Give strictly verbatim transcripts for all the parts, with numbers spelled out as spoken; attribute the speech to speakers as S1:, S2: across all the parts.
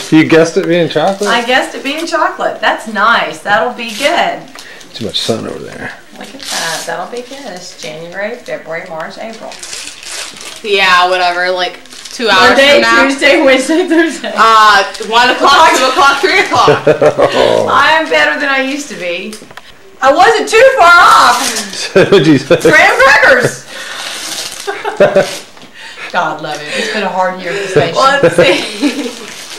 S1: You guessed it being chocolate?
S2: I guessed it being chocolate. That's nice. That'll be good.
S1: Too much sun over there.
S2: Look at that. That'll be good. It's January, February, March, April.
S3: Yeah, whatever. Like two hours
S2: Monday,
S3: from now.
S2: Tuesday, Wednesday, Thursday.
S3: Uh, one o'clock, two o'clock, three o'clock.
S1: Oh.
S2: I'm better than I used to be. I wasn't too far off.
S1: What'd you say?
S2: Graham crackers. God love it. It's been a hard year at the station.
S3: Well, let's see.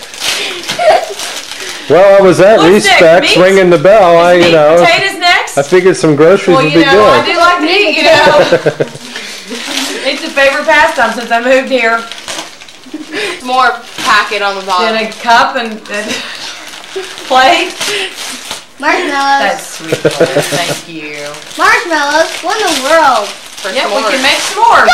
S1: Well, I was at
S2: What's
S1: Respects
S2: next?
S1: ringing the bell. I, you
S2: Meat
S1: know,
S2: potatoes next?
S1: I figured some groceries
S2: Well,
S1: would
S2: you
S1: be
S2: know, I
S1: good.
S2: do like to eat, you know. It's a favorite pastime since I moved here.
S3: More packet on the bottom.
S2: Then a cup and, and plate.
S4: Marshmallows.
S2: That's sweet. Lord. Thank you.
S4: Marshmallows. What in the world?
S3: For
S2: Yep, we
S3: s'mores.
S2: can make s'mores.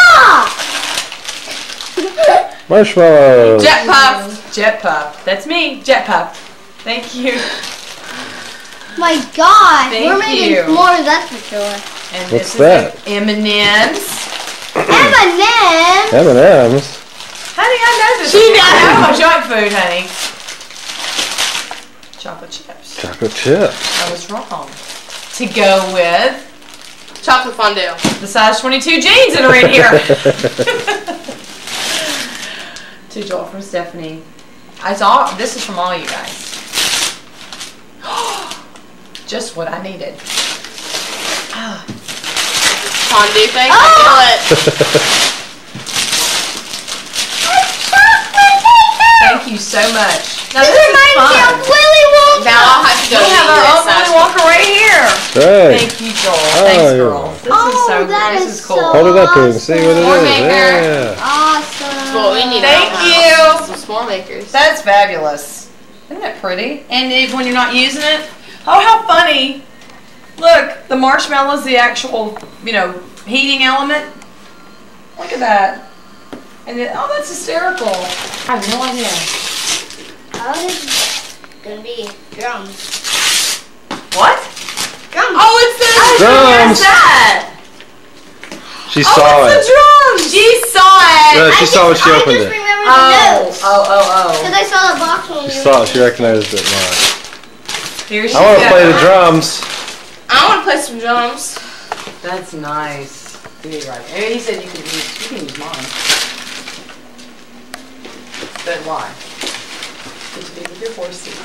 S4: Ah!
S1: Marshmallows.
S3: Jet puff.
S2: Jet puff. That's me. Jet puff. Thank you.
S4: My God.
S2: Thank
S4: We're making
S2: you.
S4: s'mores, that's for sure.
S2: And
S1: What's
S2: this
S1: that?
S2: is M and M's.
S4: M and M's.
S1: M and M's.
S2: Honey, I know this.
S3: She
S2: I
S3: knows.
S2: know my junk food, honey. Chocolate chips.
S1: Chocolate chips.
S2: I was wrong. To go with
S3: Chocolate fondue.
S2: the size twenty-two jeans that are in here. To Joel from Stephanie. I saw this is from all you guys. Just what I needed. Ah.
S3: Fondue thing.
S4: Oh!
S3: I feel it.
S2: Thank you so much. Now
S4: This
S2: this is
S4: reminds me
S2: fun.
S4: of Willy Wonka.
S3: Now I'll have to go
S2: We have
S3: eat
S2: our
S3: this
S2: own Willy
S3: side.
S2: Wonka right here.
S1: Hey.
S2: Thank you, Joel.
S1: Oh,
S2: Thanks,
S1: you're
S2: girl.
S1: welcome.
S2: This
S4: Oh,
S2: is so
S4: that
S2: this
S4: is
S2: is cool.
S4: so-
S1: Hold it up to him. See what it
S3: S'more
S1: is.
S3: maker.
S1: Yeah.
S4: Awesome.
S3: That's what we need.
S2: Thank
S3: in our
S2: you.
S3: house. Some s'more makers.
S2: That's fabulous. Isn't that pretty? And even when you're not using it, oh, how funny. Look, the marshmallow's the actual, you know, heating element. Look at that. And then, oh, that's hysterical. I have no idea.
S4: Oh, this is gonna be drums.
S2: What?
S4: Drums.
S3: Oh, it's the
S1: Drums.
S2: What's that?
S1: She
S2: Oh,
S1: saw
S2: it's
S1: it.
S2: the drums.
S3: She saw it.
S1: Yeah, she
S4: I
S1: saw when
S4: just,
S1: she
S4: I
S1: opened
S4: just
S1: it.
S4: remember the
S2: Oh,
S4: notes.
S2: oh, oh,
S4: Because
S2: oh.
S4: I saw the box when
S1: She
S4: you
S1: saw it. She recognized it. Wow.
S2: Here she
S1: I want to
S2: goes.
S1: play the drums.
S3: I want to play some drums.
S2: That's nice. Give me right. He said you can use, you can use mine. But why? Did you do with your horses?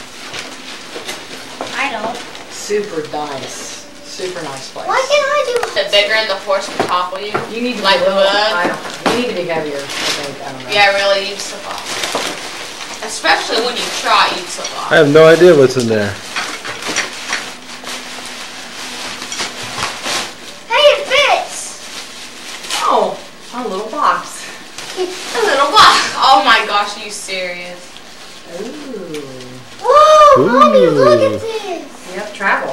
S4: I don't.
S2: Super nice. Super nice place.
S4: Why can't I do
S3: The bigger and the horse can topple you.
S2: You need to
S3: Like
S2: be a little,
S3: the wood?
S2: I don't know. You need to be heavier, I think. I don't know.
S3: Yeah, really, you'd slip off. Especially when you try, you'd slip off.
S1: I have no idea what's in there.
S4: Hey, it fits.
S2: Oh, a little box.
S3: A little block. Oh my gosh, are you serious?
S2: Ooh.
S4: Whoa, Mommy,
S1: Ooh.
S4: look at this.
S2: Yep, travel.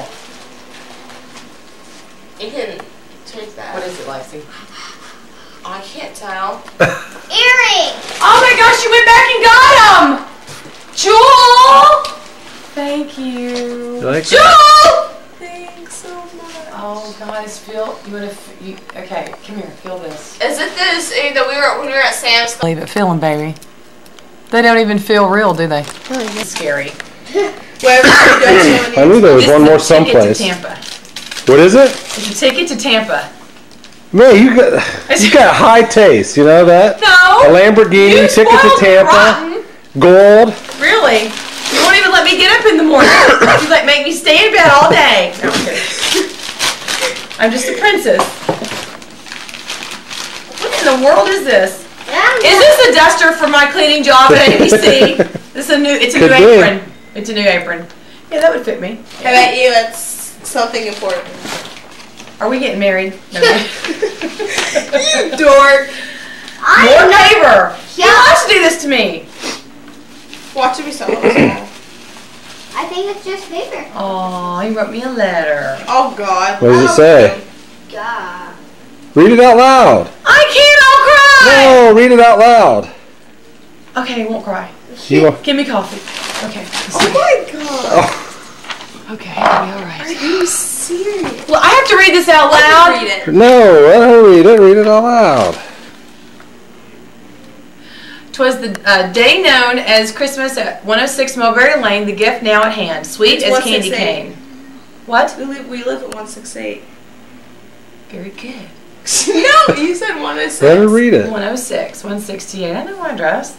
S3: You can take that.
S2: What is it, Lexi?
S3: I can't tell.
S4: Earring.
S2: Oh my gosh, you went back and got them! Jewel! Thank you.
S1: You like that?
S3: Jewel!
S2: Thanks so much. Oh, guys, feel, you want to, you, okay, come here, feel this.
S3: Is it this eh, that we were when we were at Sam's Club?
S2: Leave it feeling, baby. They don't even feel real, do they?
S4: Really
S2: It's scary.
S3: Where we were going
S1: I knew there was
S2: This
S1: one
S2: is
S1: more
S2: a ticket
S1: someplace.
S2: to Tampa.
S1: What is it?
S2: It's a ticket to Tampa.
S1: Man, you got you got high taste. You know that?
S2: No!
S1: A Lamborghini
S2: You
S1: ticket to
S2: spoiled me
S1: Tampa.
S2: rotten.
S1: Gold.
S2: Really? You won't even let me get up in the morning. You like make me stay in bed all day. No, I'm kidding. I'm just a princess. What in the world is this? Is this a duster for my cleaning job at A B C? This is a new. It's a
S1: Could
S2: new
S1: be.
S2: apron. It's a new apron. Yeah, that would fit me.
S3: I bet you it's something important.
S2: Are we getting married? No, no.
S3: You dork.
S2: More neighbor. He
S4: Yeah.
S2: wants to do this to me.
S3: Watch it be so small.
S4: I think it's just paper.
S2: Oh, he wrote me a letter.
S3: Oh God.
S1: What does it say?
S4: God.
S1: Read it out loud.
S2: I can't. I'll cry.
S1: No, read it out loud.
S2: Okay, I won't cry.
S1: You wa-
S2: Give me coffee. Okay.
S3: Oh my God.
S1: Oh,
S2: Okay, I'll be all right.
S3: Are you serious?
S2: Well, I have to read this out
S3: Let
S2: loud.
S3: me read it.
S1: no, let her read it. Read it out loud.
S2: 'Twas the uh, day known as Christmas at one oh six Mulberry Lane, the gift now at hand, sweet
S5: It's
S2: as candy
S5: one six eight.
S2: cane. What?
S5: We live, we live at one six eight.
S2: Very good.
S5: No, you said one oh six.
S1: Let her read it.
S2: one oh six, one sixty-eight. I know my address.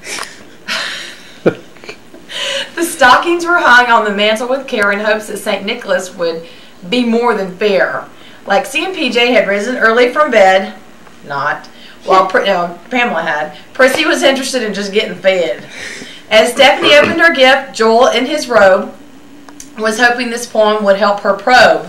S2: The stockings were hung on the mantle with care in hopes that Saint Nicholas would be more than fair. Lexi and P J had risen early from bed. Not. Well, no, Pamela had. Prissy was interested in just getting fed. As Stephanie opened her gift, Joel, in his robe, was hoping this poem would help her probe.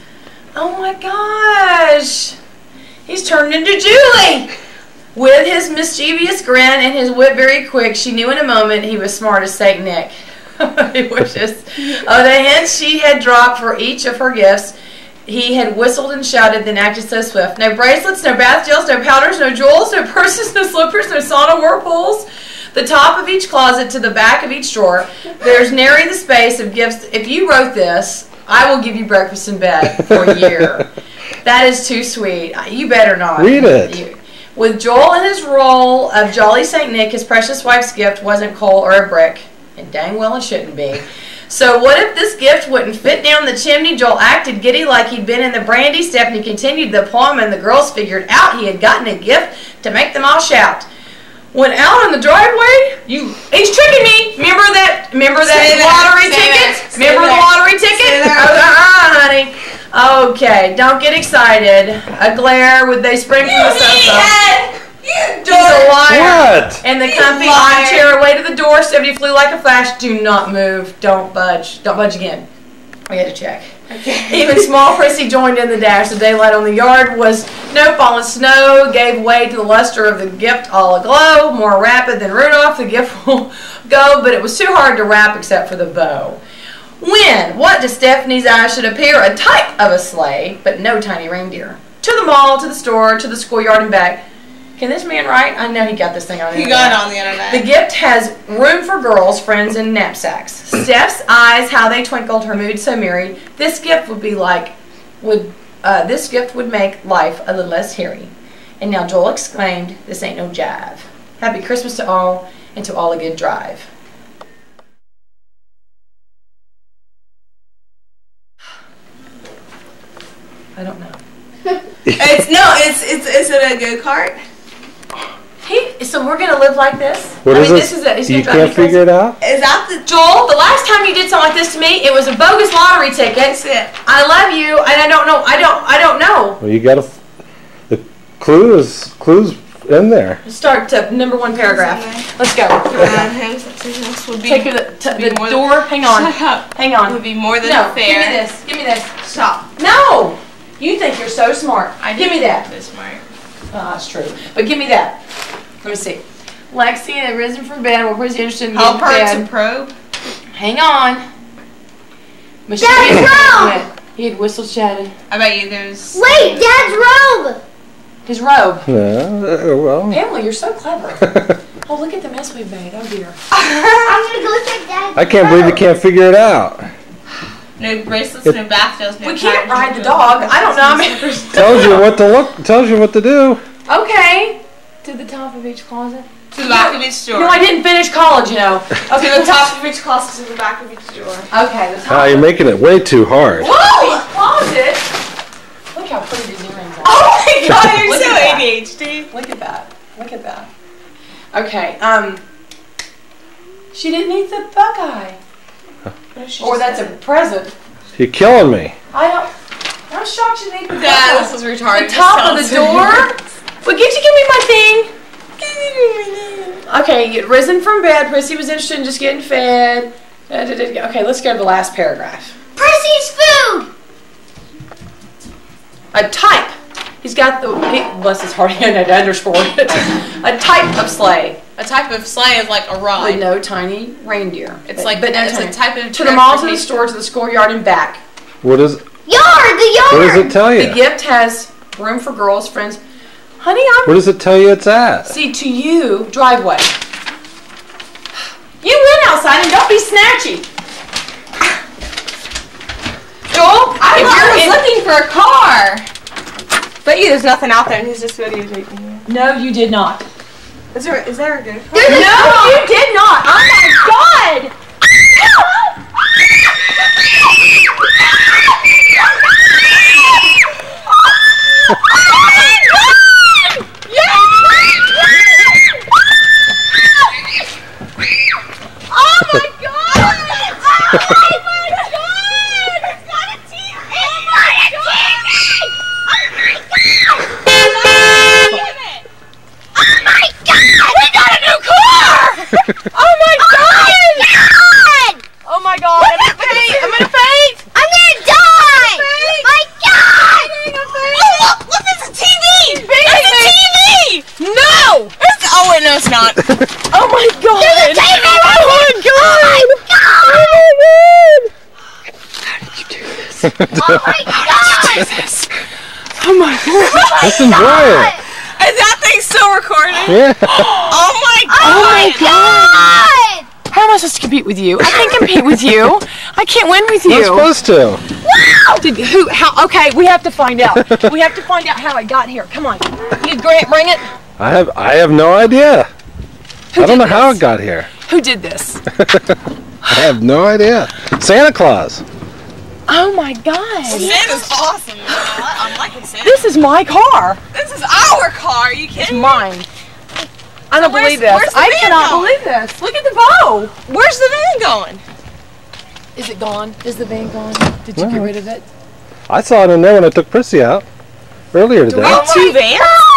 S2: Oh my gosh! He's turned into Julie! With his mischievous grin and his wit very quick, she knew in a moment he was smart as Saint Nick. It was just, oh, the hints she had dropped for each of her gifts. He had whistled and shouted, then acted so swift. No bracelets, no bath gels, no powders, no jewels, no purses, no slippers, no sauna whirlpools. The top of each closet to the back of each drawer. There's nary the space of gifts. If you wrote this, I will give you breakfast in bed for a year. That is too sweet. You better not.
S1: Read it.
S2: You, with Joel in his role of Jolly Saint Nick, his precious wife's gift wasn't coal or a brick. And dang well it shouldn't be. So what if this gift wouldn't fit down the chimney? Joel acted giddy like he'd been in the brandy. Stephanie continued the poem, and the girls figured out he had gotten a gift to make them all shout. Went out on the driveway. You, he's tricking me. Remember that? Remember that
S5: Stay there.
S2: lottery
S5: Stay
S2: ticket?
S5: there. Stay
S2: Remember
S5: there.
S2: the lottery ticket?
S5: Stay there.
S2: Oh, uh-uh, honey. Okay, don't get excited. A glare would they spring from the sofa. He's a liar.
S1: What?
S2: And the
S5: You
S2: comfy
S5: liar.
S2: armchair away to the door. Stephanie flew like a flash. Do not move. Don't budge. Don't budge again. We had to check.
S5: Okay.
S2: Even small Prissy joined in the dash. The daylight on the yard was no fallen snow, gave way to the luster of the gift all aglow. More rapid than Rudolph, the gift will go, but it was too hard to wrap except for the bow. When, what to Stephanie's eyes should appear, a type of a sleigh, but no tiny reindeer. To the mall, to the store, to the schoolyard and back. Can this man write? I know he got this thing on the
S5: He
S2: internet.
S5: got it on the internet.
S2: The gift has room for girls, friends, and knapsacks. Steph's eyes, how they twinkled, her mood so merry. This gift would be like, would uh, this gift would make life a little less hairy. And now Joel exclaimed, "This ain't no jive." Happy Christmas to all, and to all a good drive. I don't know.
S5: It's no, it's it's is it a go kart?
S2: He, so we're gonna live like this?
S1: What
S2: I
S1: is
S2: mean,
S1: this?
S2: this is it. He's
S1: You
S2: gonna drive me
S1: can't figure
S2: crazy.
S1: it out?
S5: Is that the
S2: Joel, the last time you did something like this to me, it was a bogus lottery ticket.
S5: That's it.
S2: I love you, and I don't know. I don't. I don't know.
S1: Well, you gotta. The clue is clues in there.
S2: Start to number one paragraph. Let's go.
S5: Uh, him something else would be
S2: Take the, t-
S5: be
S2: the
S5: more
S2: door. Hang on.
S5: Shut up.
S2: Hang on.
S5: Would be more than
S2: No,
S5: fair.
S2: give me this. Give me this.
S5: Stop.
S2: No. You think you're so smart.
S5: I
S2: give me that.
S5: This smart.
S2: Oh, that's true. But give me that. Let me see. Lexi had risen from bed. We're pretty interested in
S5: Help
S2: getting
S5: her to
S2: fed.
S5: probe.
S2: Hang on. Michelle
S4: Dad's
S2: went. He had whistled, shouted.
S5: I bet you there's.
S4: Wait, Dad's robe!
S2: His robe.
S1: Yeah, uh, well.
S2: Pamela, you're so clever. Oh, look at the mess we've made. Oh, dear.
S4: I'm gonna go check Dad's
S1: I can't believe you can't figure it out.
S5: No bracelets, no bath gels, no
S2: We can't
S5: powders,
S2: ride
S5: no
S2: the dog.
S5: jewels,
S2: I don't know. I
S5: no
S2: mean,
S5: slippers.
S1: Tells you what to look. Tells you what to do.
S2: okay. To the top of each closet.
S5: To the back of each drawer.
S2: No, I didn't finish college, you know.
S5: To the top of each closet, to the back of each drawer.
S2: Okay, the top.
S1: Ah, you're making it way too hard.
S2: Whoa! Closet. Look how pretty these earrings are.
S5: Oh my god, you're
S2: Look
S5: so
S2: at that.
S5: A D H D.
S2: Look at that. Look at that. Okay. Um. She didn't eat the Buckeye. Or that's a present.
S1: You're killing me.
S2: I don't. I'm shocked she didn't eat the
S5: Dad,
S2: Buckeye.
S5: this was retarded.
S2: The top of the door. But can't you give me my thing? Okay, you'd risen from bed. Prissy was interested in just getting fed. Da, da, da, da. Okay, let's go to the last paragraph.
S4: Percy's food!
S2: A type. He's got the, he, bless his heart, he had to underscore it. A type of sleigh
S3: A type of sleigh is like a
S2: with
S3: ride.
S2: no tiny reindeer.
S3: It's
S2: But-
S3: like
S2: but no
S3: it's
S2: tiny.
S3: a type of
S2: To the mall, to the
S3: transportation.
S2: store, to the schoolyard, and back.
S1: What is?
S4: Yard! The yard!
S1: What does it tell
S2: The
S1: you?
S2: gift has room for girls, friends. Honey, I'm.
S1: What does it tell you it's at?
S2: See, to you, driveway. You went outside and don't be snatchy. Joel,
S5: I
S2: if
S5: was
S2: you're in-
S5: looking for a car. Bet you there's nothing out there and he's just videotaping you.
S2: No, you did not.
S5: Is there is there a go-kart?
S2: No, you did not. Oh my God. Oh my God! There's a T V! Oh my God! Oh my God! How did you do this? Oh my God! Oh my God!
S1: Let's enjoy it.
S5: Is that thing still recording?
S1: Yeah.
S5: Oh my God!
S4: Oh my God!
S2: How am I supposed to compete with you? I can't compete with you. I can't win with
S1: You're
S2: you.
S1: supposed to.
S2: Wow! Did who? How? Okay, we have to find out. We have to find out how it got here. Come on. You Grant, bring it.
S1: I have I have no idea.
S2: Who
S1: I don't know
S2: did
S1: how
S2: this?
S1: it got here.
S2: Who did this?
S1: I have no idea. Santa Claus.
S2: Oh my God!
S5: Santa's awesome. You know what? I'm liking Santa.
S2: This is my car.
S5: This is our car. Are you
S2: It's
S5: kidding me?
S2: mine. I don't
S5: where's-
S2: believe this.
S5: where's the
S2: I
S5: van
S2: cannot
S5: going?
S2: believe this. Look at the bow.
S5: Where's the van going?
S2: Is it gone? Is the van gone? Did you get rid of it?
S1: I saw it in there when I took Prissy out earlier today.
S5: We have two vans?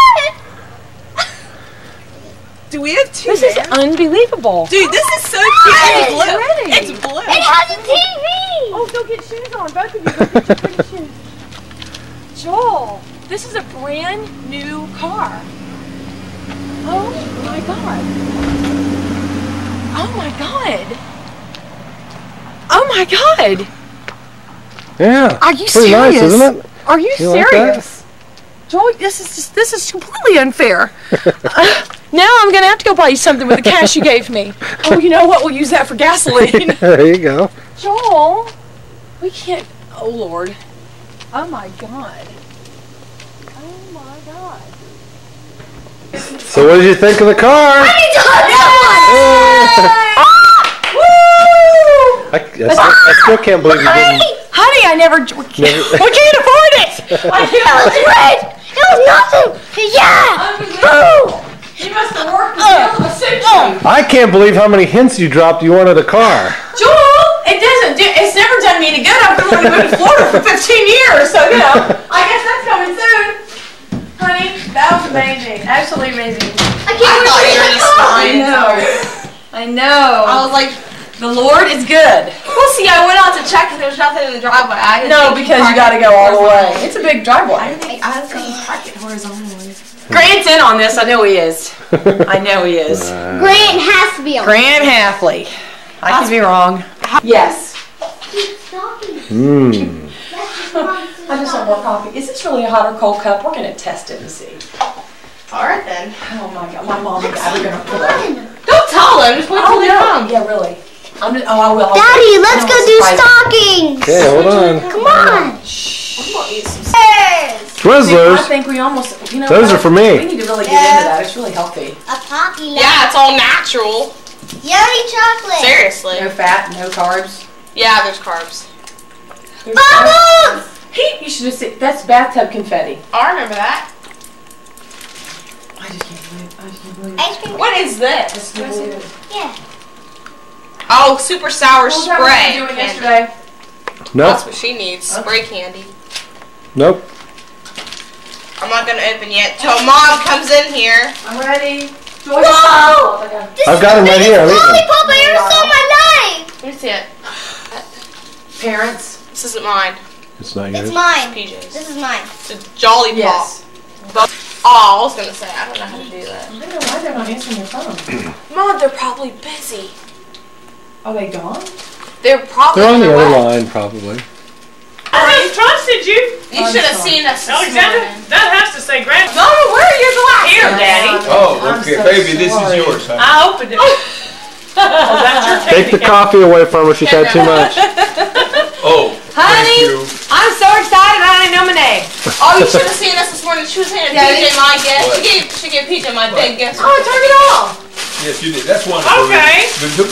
S5: Do we have two
S2: This
S5: vans?
S2: is unbelievable.
S5: Dude, this is so cute. It's blue.
S2: Pretty.
S5: It's blue.
S4: It has a T V!
S2: Oh, go get shoes on. Both of you go get your pretty shoes. Joel, this is a brand new car. Oh my God. Oh my God. Oh my God.
S1: Yeah.
S2: Are you
S1: Pretty
S2: serious?
S1: nice, isn't it?
S2: Are you,
S1: You like
S2: serious? Joel, this is just, this is completely unfair. uh, now I'm gonna have to go buy you something with the cash you gave me. Oh, you know what? We'll use that for gasoline.
S1: There you go.
S2: Joel, we can't. Oh Lord. Oh my God. Oh my God.
S1: So what did you think of the car?
S2: Woo!
S1: I, I, still, I still can't believe you didn't.
S2: Honey, I never. We can't,
S1: Never-
S2: we can't afford it. I can't.
S4: Wait! It was nothing! Yeah! Boo!
S2: You must have worked the deal of a century.
S1: I can't believe how many hints you dropped you wanted a car.
S2: Joel, it doesn't do. It's never done me any good. I've been wanting to move to Florida for fifteen years, so you know. I guess that's coming soon, honey. That was amazing. Absolutely amazing.
S4: I
S5: I
S4: can't
S5: thought
S4: believe
S5: you were
S4: it.
S5: just fine.
S2: I know.
S5: I was like,
S2: The Lord is good.
S5: well, see, I went out to check and there was nothing in the driveway. I didn't
S2: No,
S5: think
S2: because you got to go all the way. It's a big
S5: I
S2: driveway.
S5: didn't think I was going to park it horizontally.
S2: Grant's in on this. I know he is. I know he is.
S4: Grant has to be on.
S2: Grant Halfley. I could be wrong. Yes.
S1: Mmm.
S2: I just want more coffee. Is this really a hot or cold cup? We're going to test it and see.
S5: All right, then.
S2: Oh my God. My mom and dad are going to pull up.
S5: Don't tell them. Just wait till
S2: Oh
S5: they
S2: no.
S5: come.
S2: Yeah, really. I'm just, oh, I will. I'll-
S4: Daddy, let's
S2: I know
S4: go
S2: it's
S4: do
S2: surprising.
S4: stockings!
S1: Okay, hold on.
S4: Come on!
S2: I
S1: Twizzlers.
S2: think we almost, you know.
S1: Those
S2: what?
S1: are for me.
S2: We need to really get into that. It's really healthy.
S4: A poppy
S5: Yeah, it's all natural.
S4: Yummy chocolate!
S5: Seriously.
S2: No fat, no carbs.
S5: Yeah, there's carbs.
S2: There's
S4: Bubbles!
S2: He, you should have seen. That's bathtub confetti.
S5: Oh, I remember that.
S2: I just can't believe it. I just can't believe it.
S4: Ice cream.
S5: What is this?
S2: It's good.
S4: Yeah.
S5: Oh, super sour
S2: What was that what
S5: spray.
S2: you were doing
S5: candy.
S2: yesterday?
S1: Nope.
S5: That's what she needs. Spray candy.
S1: Nope.
S5: I'm not gonna open yet till Mom comes in here.
S2: I'm ready. Joy,
S4: Whoa!
S2: okay.
S4: This
S1: I've
S4: is
S1: got
S4: the
S1: 'em right
S4: biggest
S1: here. I'm eating 'em.
S4: lollipop I ever saw in my life!
S5: Let me see it.
S2: Parents.
S5: This isn't mine.
S1: It's not
S4: It's
S1: yours.
S4: mine.
S5: P J's.
S4: This is mine.
S5: It's a Jolly Pop.
S2: Yes.
S5: But, oh, I was gonna say, I don't know how to do that.
S2: I don't know why they're not answering their phone.
S5: Mom, they're probably busy.
S2: Are they gone?
S5: They're probably
S1: They're on the
S5: their
S1: other
S5: way.
S1: line, probably.
S6: I just trusted you.
S5: You should have seen us this
S6: Alexander,
S5: morning.
S6: that has to say grand.
S5: Mama, where are your glasses?
S6: Here, Daddy.
S7: Oh,
S2: I'm
S7: okay,
S2: so
S7: baby, this
S2: sorry.
S7: is yours, huh?
S6: I opened it. Oh, that's your
S1: Take the
S6: technique.
S1: coffee away from her. She's had too much.
S7: Oh,
S2: Honey.
S7: thank you.
S2: I'm so excited I didn't know my name.
S5: Oh, you should have seen us this morning. She was handing
S2: Yeah,
S5: P J
S2: it-
S5: my gift.
S7: What?
S5: She gave she gave P J my big gift.
S2: Oh, turn it off.
S7: Yes, you did. That's wonderful.
S6: Okay.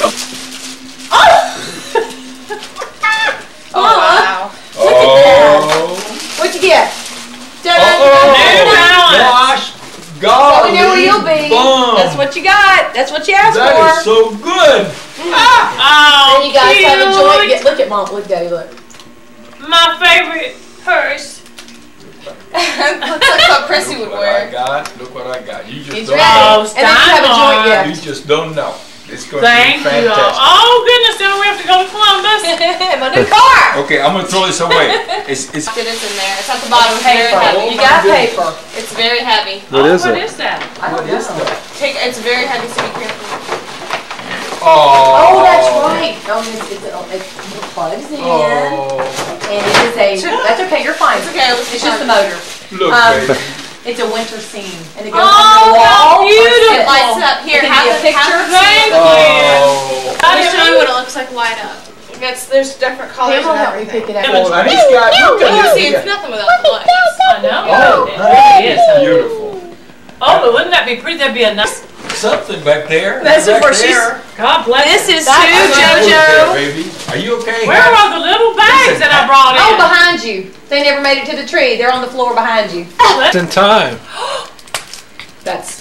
S5: Oh wow.
S7: Oh.
S2: What'd you get? Dun,
S7: Oh,
S6: New Balance.
S7: gosh.
S2: So
S7: Golly.
S2: we know where you'll be.
S7: Bum.
S2: That's what you got. That's what you asked
S7: That
S2: for.
S7: is so good.
S6: Oh,
S2: And you guys have enjoyed.
S6: cute.
S2: Get, look at mom. Look, daddy. Look.
S6: My favorite purse.
S5: Looks like what Prissy would
S7: Look what I
S5: wear.
S7: got. Look what I got. You just
S2: He's
S7: don't
S2: ready.
S6: Oh,
S7: know.
S2: And then you have a joint
S6: Steinmeier.
S7: You
S2: gift.
S7: just don't know. It's going
S6: Thank
S7: to be
S6: you. all.
S7: fantastic.
S6: Oh goodness, now we have to go to Columbus.
S2: My new car.
S7: Okay, I'm gonna throw this away. It's it's
S5: It is in there. It's at the bottom. It's very
S2: Paper.
S5: heavy.
S2: You got paper.
S5: It's very heavy.
S1: What
S6: oh,
S1: is
S6: what
S1: it?
S6: is that?
S2: I don't know.
S5: Take. It's very heavy. So be careful.
S7: oh.
S2: Oh, that's right. Oh, it's, it's, it's, it plugs in.
S7: Oh,
S2: And it is a, that's okay, you're fine.
S5: It's okay. It was
S2: It's just the motor.
S7: look,
S2: Um,
S7: baby.
S2: It's a winter scene. And it goes
S6: Oh,
S2: on the wall.
S6: how
S2: or it
S6: beautiful.
S2: sits.
S5: Lights up here.
S2: It can
S5: Have
S2: be a
S5: it-
S2: picture.
S5: have it-
S6: Thank you.
S7: Oh.
S3: Let me show you what it looks like light up.
S5: It's there's different colors
S2: Pam will
S5: and
S2: help me
S5: everything.
S2: pick it
S7: Oh,
S2: up.
S7: and it's got. Look
S5: You
S7: at
S5: see,
S7: this.
S5: it's nothing without the lights.
S6: I know.
S7: Oh,
S6: it really is. Huh?
S7: Beautiful.
S6: Oh, but wouldn't that be pretty? That'd be a nice.
S7: Something back there.
S2: That's
S7: back
S2: where she's-
S7: there.
S6: God bless.
S2: This
S6: you.
S2: is
S6: That's
S2: Sue,
S6: nice.
S2: JoJo.
S7: Okay, baby. Are you okay?
S6: Where are the little bags that I brought in?
S2: Oh, behind you. They never made it to the tree. They're on the floor behind you.
S1: Just in time.
S2: That's.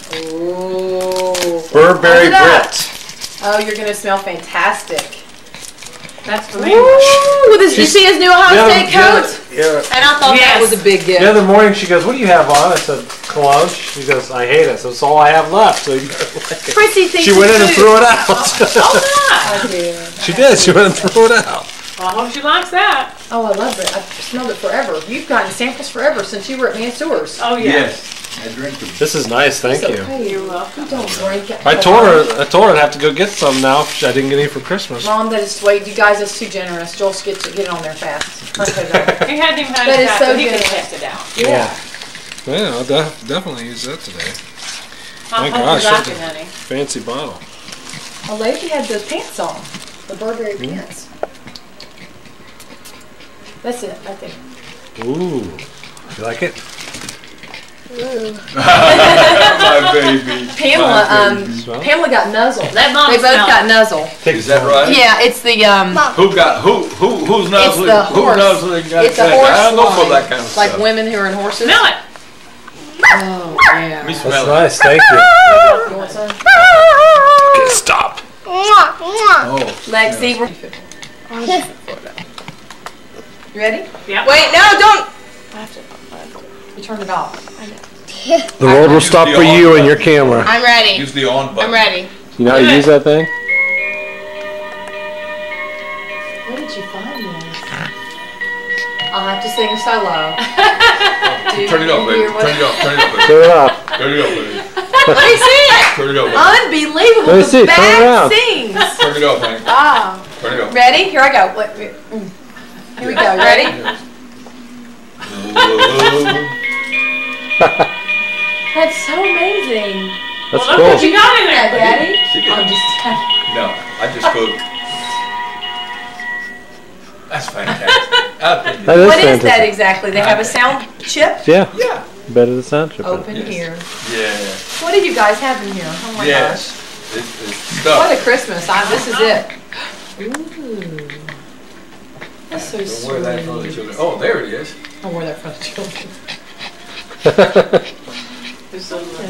S2: Oh.
S1: Burberry
S2: Hold it up.
S1: Brit.
S2: Oh, you're gonna smell fantastic.
S6: That's for me.
S2: Ooh, this, you
S1: She's-
S2: see his new Ohio
S1: The
S2: State
S1: other-
S2: coat?
S1: yeah,
S2: And I thought that
S6: Yes.
S2: was a big gift.
S1: the other morning she goes, "What do you have on?" I said, "Cologne." She goes, "I hate it. So it's all I have left." So you better like it.
S2: Prissy thinks
S1: She went in
S2: it's
S1: and
S2: food.
S1: threw it out.
S6: Oh, nice.
S2: I do.
S1: She did. She went and threw it out.
S6: Well, I hope she likes that.
S2: Oh, I love it. I've smelled it forever. You've gotten samples forever since you were at Mansour's.
S6: Oh yeah.
S7: Yes. I drink them.
S1: This is nice. Thank
S2: So
S1: you.
S2: hey,
S6: You're welcome.
S2: don't drink it.
S1: I told her. I told her I'd have to go get some now. If I didn't get any for Christmas.
S2: Mom, that is sweet. You guys, that's too generous. Joel get to get it on there fast. Okay, darling.
S6: He hadn't even had
S2: That
S6: it
S2: is
S6: out,
S2: so
S6: so he could
S2: good.
S6: test it out.
S2: Yeah.
S1: Yeah, I'll def- definitely use that today.
S6: I
S1: My
S6: hope you
S1: gosh,
S6: like
S1: that's
S6: it, honey.
S1: Fancy bottle.
S2: A lady had those pants on. The Burberry pants. That's it, right there.
S1: Ooh, you like it?
S7: My baby.
S2: Pamela,
S7: My
S2: um,
S7: baby.
S1: Smell?
S2: Pamela got nuzzle.
S6: Let Mom
S2: They both
S6: smell
S2: got
S6: it.
S2: nuzzle.
S7: Is that right?
S2: Yeah, it's the um,
S7: Who got who? Who? Who's nuzzling?
S2: the
S7: Who
S2: horse.
S7: nuzzling? got
S2: it's a
S7: that?
S2: horse
S7: I don't know
S2: line.
S7: for that kind of
S2: like
S7: stuff.
S2: women who are in horses.
S6: Smell it.
S2: Oh yeah.
S7: Let me
S1: That's
S7: smell it.
S1: nice. Thank you.
S2: You want some?
S1: Okay, stop.
S7: Oh.
S2: Lexi, we're- you ready?
S6: Yep.
S5: Wait, no, don't.
S2: You turned it off.
S1: The world will stop for you and your camera.
S5: I'm ready.
S7: Use the on button.
S5: I'm ready.
S1: You know how to use that thing?
S2: Where did you find this? I'll have to sing a solo. Do
S7: Turn it
S2: you
S7: up, baby.
S2: hear what-
S7: Turn it up. Turn it up, baby.
S1: Turn it up.
S7: Turn it up, baby.
S2: Let me see it.
S7: Turn it up, baby.
S2: Unbelievable.
S1: Let me
S2: the
S1: see, turn it
S2: back
S1: around.
S2: sings.
S7: Turn it up, honey.
S2: Ah.
S7: Turn it up.
S2: Ready? Here I go. Wait, wait. Mm. Here we go. Ready?
S7: Whoa.
S2: That's so amazing.
S1: That's
S6: Well, look what
S1: cool.
S6: you got in
S2: Yeah,
S6: there.
S2: Daddy.
S7: She did.
S2: I'm just.
S7: No, I just cooked. That's fantastic. I think
S1: That is
S2: What is that
S1: fantastic.
S2: exactly? They have a sound chip.
S1: Yeah.
S7: Yeah.
S1: Better than sound chip.
S2: Open
S7: Yes.
S2: here.
S7: Yeah.
S2: What did you guys have in here? Oh my
S7: Yes.
S2: gosh.
S7: It's, it's
S2: What
S7: stuff.
S2: a Christmas. I, this is it. Ooh. That's so
S7: Don't wear that in front of the
S2: sweet.
S7: children. Oh, there it is.
S2: I'll wear that for the children.
S6: It's so good.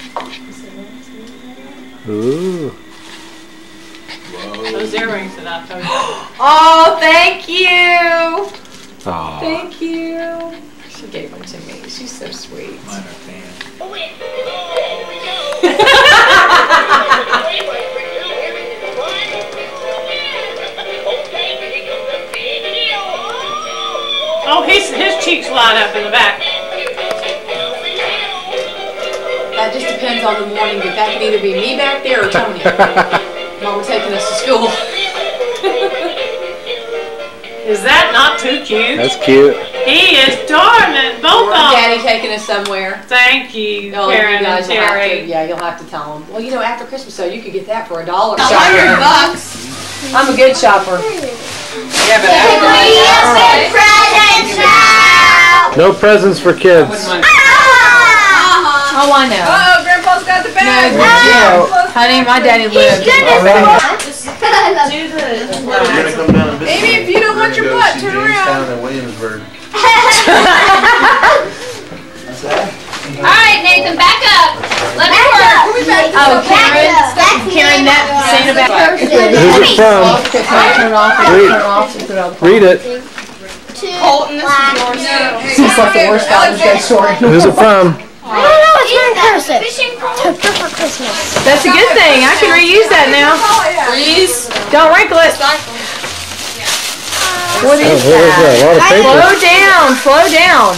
S1: Ooh.
S7: Whoa.
S6: Those earrings that I told you.
S2: Oh, thank you.
S1: Aw.
S2: Thank you. She gave them to me. She's so sweet.
S7: Mine are tan.
S6: Oh, his his cheeks light up in the back.
S2: That just depends on the morning, but that could either be me back there or Tony. Mama taking us to school.
S6: Is that not too cute?
S1: That's cute.
S6: He is darling, both
S2: Or
S6: of them.
S2: Daddy taking us somewhere.
S6: Thank you,
S2: Oh,
S6: Karen
S2: you
S6: and
S2: guys will have to,
S6: Terry.
S2: yeah, you'll have to tell them. Well, you know, after Christmas, though, you could get that for a dollar.
S5: A hundred bucks.
S2: I'm a good shopper.
S5: Yeah, but
S2: All right.
S1: No presents for kids.
S2: Oh, I know.
S5: Oh, Grandpa's got the bag.
S2: No, honey, my daddy lived.
S7: You're gonna come down and visit.
S5: Amy, if you don't want your butt, turn around.
S7: Jamestown and Williamsburg.
S3: Alright, Nathan, back up. Let me work.
S2: Oh, Karen, Karen, that saying about
S1: Who's it from?
S2: turn off, turn off, turn off.
S1: Read it.
S5: Colton, this is yours.
S2: Seems like the worst Father's Day story.
S1: Who's it from?
S4: I don't know, it's in cursive. Took for Christmas.
S2: That's a good thing. I can reuse that now.
S3: Freeze.
S2: Don't wrinkle it. What
S1: Oh,
S2: is
S1: what is that? A lot of
S2: that?
S1: paper.
S2: Slow down, slow down.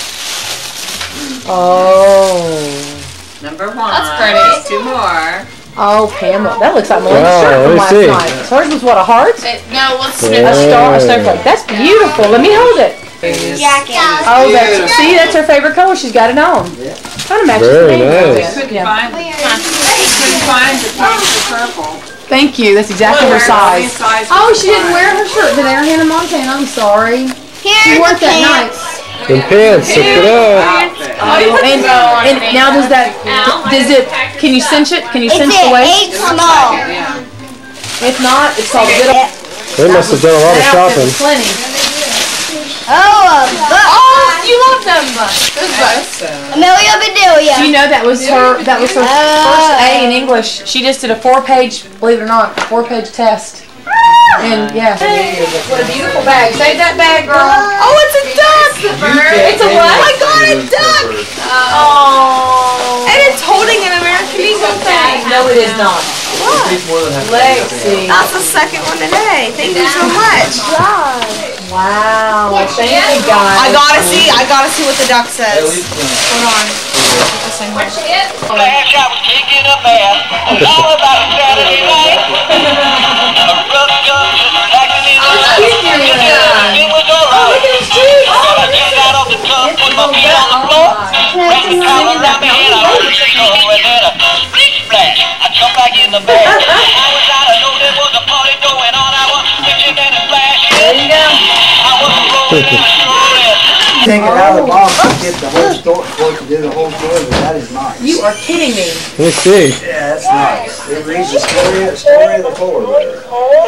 S2: Oh.
S8: Number one.
S3: That's pretty.
S8: Two more.
S2: Oh, Pamela. That looks like Melissa's
S1: Wow,
S2: shirt from
S1: let me
S2: last
S1: see.
S2: night. Hers was what, a heart?
S3: It, no, let's
S2: A
S3: snip.
S2: star, a snowflake. That's beautiful. Let me hold it.
S4: Jacket.
S2: Oh, that's, see, that's her favorite color. She's got it on. Kind of matches
S1: Very
S2: the name.
S1: nice.
S8: Couldn't
S2: Yeah.
S8: find it. Couldn't find the pink, the purple.
S2: Thank you. That's exactly her size.
S8: Size
S2: Oh, she didn't wear her shirt today, her Hannah Montana. I'm sorry.
S4: Here's
S2: She wore it
S4: the
S2: that night.
S4: pants.
S1: Them pants, look it up.
S2: And, and now does that, does it, can you cinch it? Can you
S4: It's
S2: cinch the
S4: an
S2: waist?
S4: eight small.
S2: If not, it's all good.
S1: They must have done a lot of shopping.
S2: Plenty.
S4: Oh, a book.
S3: Oh, you love them. Those books.
S4: Amelia
S2: Do you
S4: Bedelia.
S2: know that was her, that was her first A in English. She just did a four-page, believe it or not, four-page test. And, yeah. What a beautiful bag. Save that bag, girl.
S5: Oh, it's a duck.
S2: It's a what?
S5: Oh my God, a duck.
S2: Oh.
S5: And it's holding an American Eagle thing.
S2: No, it is not. Lexi.
S5: That's the second one today. Thank you so much.
S2: Wow. Thank you, guys.
S5: I gotta see. I gotta see what the duck says. Hold on.
S3: Where'd she get?
S9: Last I was taking a bath, all about a Saturday night. A rough guns and relaxing in the night. It was alright. I get out of the tub, put my feet on the floor. Wrap the towel around me and I opened the door. And then a split splash, I jumped back in the bed. I was out, I know there was a party going on. I was switching and flashing.
S2: There you go.
S9: I was rolling and snoring.
S10: Take it out of the box and get the whole story, supposed to do the whole story, but that is nice.
S2: You are kidding me.
S1: Let me see.
S10: Yeah, that's nice. It reads the story, the story of the polar bear.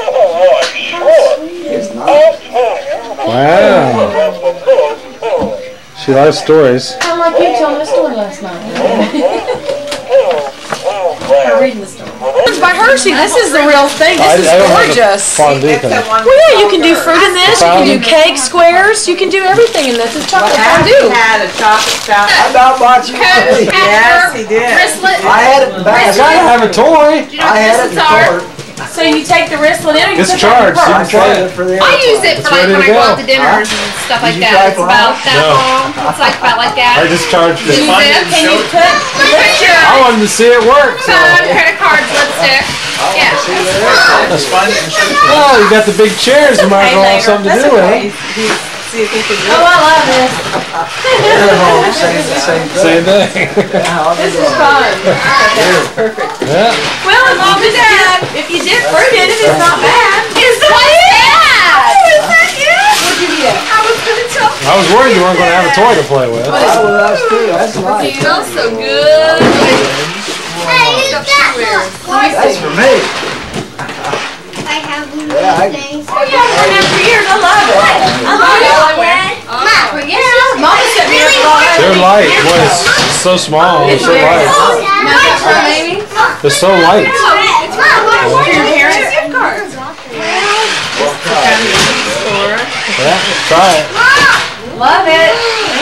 S10: It's nice.
S1: Wow. She likes stories.
S2: I'm like you telling me a story last night. I'm reading the story. It's by Hershey. This is the real thing.
S1: I,
S2: This is
S1: I don't
S2: gorgeous.
S1: have a fondue thing.
S2: Well, yeah, you can do fruit in this. You can do cake squares. You can do everything in this. It's chocolate fondue.
S8: Had a chocolate fountain.
S10: How about watching
S3: Coach,
S10: me?
S8: Yes, he did.
S3: Wristlet.
S10: I had it in the
S1: I
S10: back.
S1: gotta have a toy.
S3: Do you know
S10: I
S3: what
S10: had it in
S3: wristlets
S10: the
S3: are?
S10: cart.
S2: So you take the wristlet in, or you
S1: It's
S2: put that in
S1: charged.
S2: your
S10: I
S2: purse?
S10: tried it for the
S3: I use it
S1: It's
S3: for like
S1: ready
S3: when
S1: to
S3: I go
S1: go.
S3: out to dinners and stuff like
S10: Did you
S3: that.
S10: try
S3: It's
S10: for
S3: about
S10: mine?
S3: that
S1: No.
S3: long. It's like about like
S1: I
S3: that.
S1: just charged
S3: Use
S1: it.
S3: it.
S2: Can you put lift your
S1: I wanted to see it work. So.
S3: Phone, credit cards, lipstick. Yeah.
S7: Just find it and show it.
S1: Oh, you got the big chairs. You might as well have
S8: later.
S1: something to
S8: That's
S1: do with
S8: okay.
S1: it.
S8: He- See if he can do
S2: Oh,
S8: it.
S2: I love this.
S10: They're home saying the same thing.
S1: Same thing.
S10: How they
S2: This is
S10: doing?
S2: fun.
S1: Yeah.
S2: Well, as long as dad, if you dip fruit in it, it's not bad.
S3: It's not bad.
S2: Is that good? What'd you get?
S3: I was gonna tell
S1: I was worried you weren't going to have a toy to play with.
S10: Oh, that's true. That's nice.
S3: you. It smells so good.
S4: Hey, who's that book?
S10: That's for me.
S4: I have blue
S10: Yeah, I-
S4: things.
S2: Oh, yeah, I've worn that for years. I love it. I love it.
S4: Mom,
S2: Yeah, Mama sent me up for all that.
S1: They're light. Boy, it's so small. They're so light.
S2: Nice for maybe.
S1: They're so light.
S4: Mom,
S2: For your parents.
S1: Yeah, try it.
S2: Love it.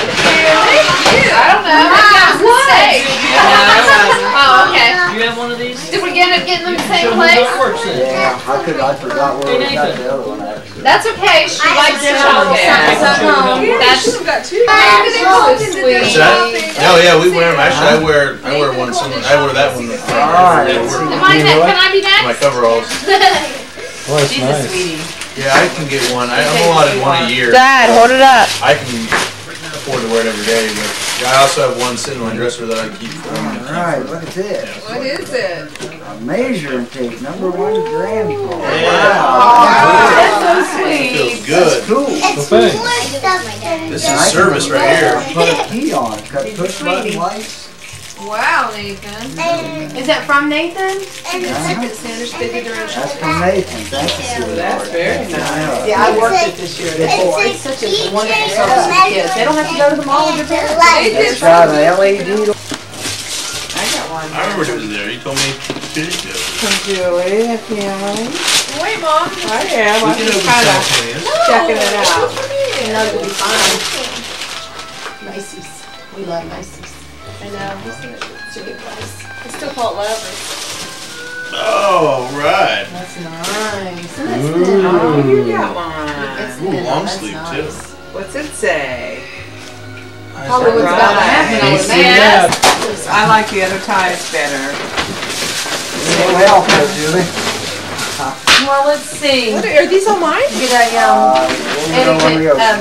S3: I don't know. Maybe that was a mistake. Oh, okay.
S8: You have one of these?
S3: Did we end up getting them in the same place?
S10: Yeah, I could, I forgot where we got the other one actually.
S3: That's okay. She likes to shop
S2: Something's at home.
S3: That's
S5: got two.
S3: so sweet.
S7: Is that? Oh yeah, we wear them. Actually, I wear I wear one similar. I wear that one.
S10: Alright,
S7: I
S10: let's see.
S3: Am I next? Can I be
S7: My
S3: next?
S7: coveralls.
S1: Oh, it's nice.
S7: Yeah, I can get one. I, I'm allotted one a year.
S5: Dad, hold it up.
S7: I can afford to wear it every day, but I also have one sitting in my dresser that I keep for them.
S10: Alright, look at this.
S5: What is it?
S10: A measuring tape, number one grandpa.
S7: Yeah.
S10: Wow.
S2: That's so
S7: It feels
S2: sweet.
S7: good.
S10: Cool.
S4: It's
S1: thanks.
S4: more stuff
S7: This is service right here.
S10: Put a key on it, cut push button lights.
S3: Wow, Nathan. Is that from Nathan? Second Sanders fifty
S10: That's
S3: directions.
S10: from Nathan, that's a silly
S8: That's very nice.
S10: Yeah.
S8: Yeah, I worked it this year before.
S3: It's such a wonderful service for kids. They don't have to go to the mall with their parents. They
S10: It's
S3: just
S10: got an L E D.
S8: I got one.
S7: I remember he was there. He told me.
S8: From Julie, a family.
S3: Wait, Mom.
S8: I am.
S7: We
S8: I'm
S7: can
S8: just
S7: open
S8: kind of
S7: simultaneous.
S8: checking it out.
S3: I know it'll be fine. Macy's. We love Macy's. I know. It's a, it's a good place. I still call it Lovers.
S7: Oh, right.
S3: That's nice. And
S7: Ooh.
S3: it's thin.
S8: Oh, you got one.
S3: It's
S7: Ooh,
S3: thin.
S7: long
S3: That's
S7: sleeve,
S3: nice.
S7: too.
S8: What's it say?
S3: Probably was about to happen on the
S1: See
S3: mask.
S8: I like the other ties better.
S10: Well, Julie.
S3: Well, let's see.
S8: What are, are these all mine?
S3: Get a, um,
S10: Uh, we'll go when we
S3: etiquette,
S10: go.
S3: um,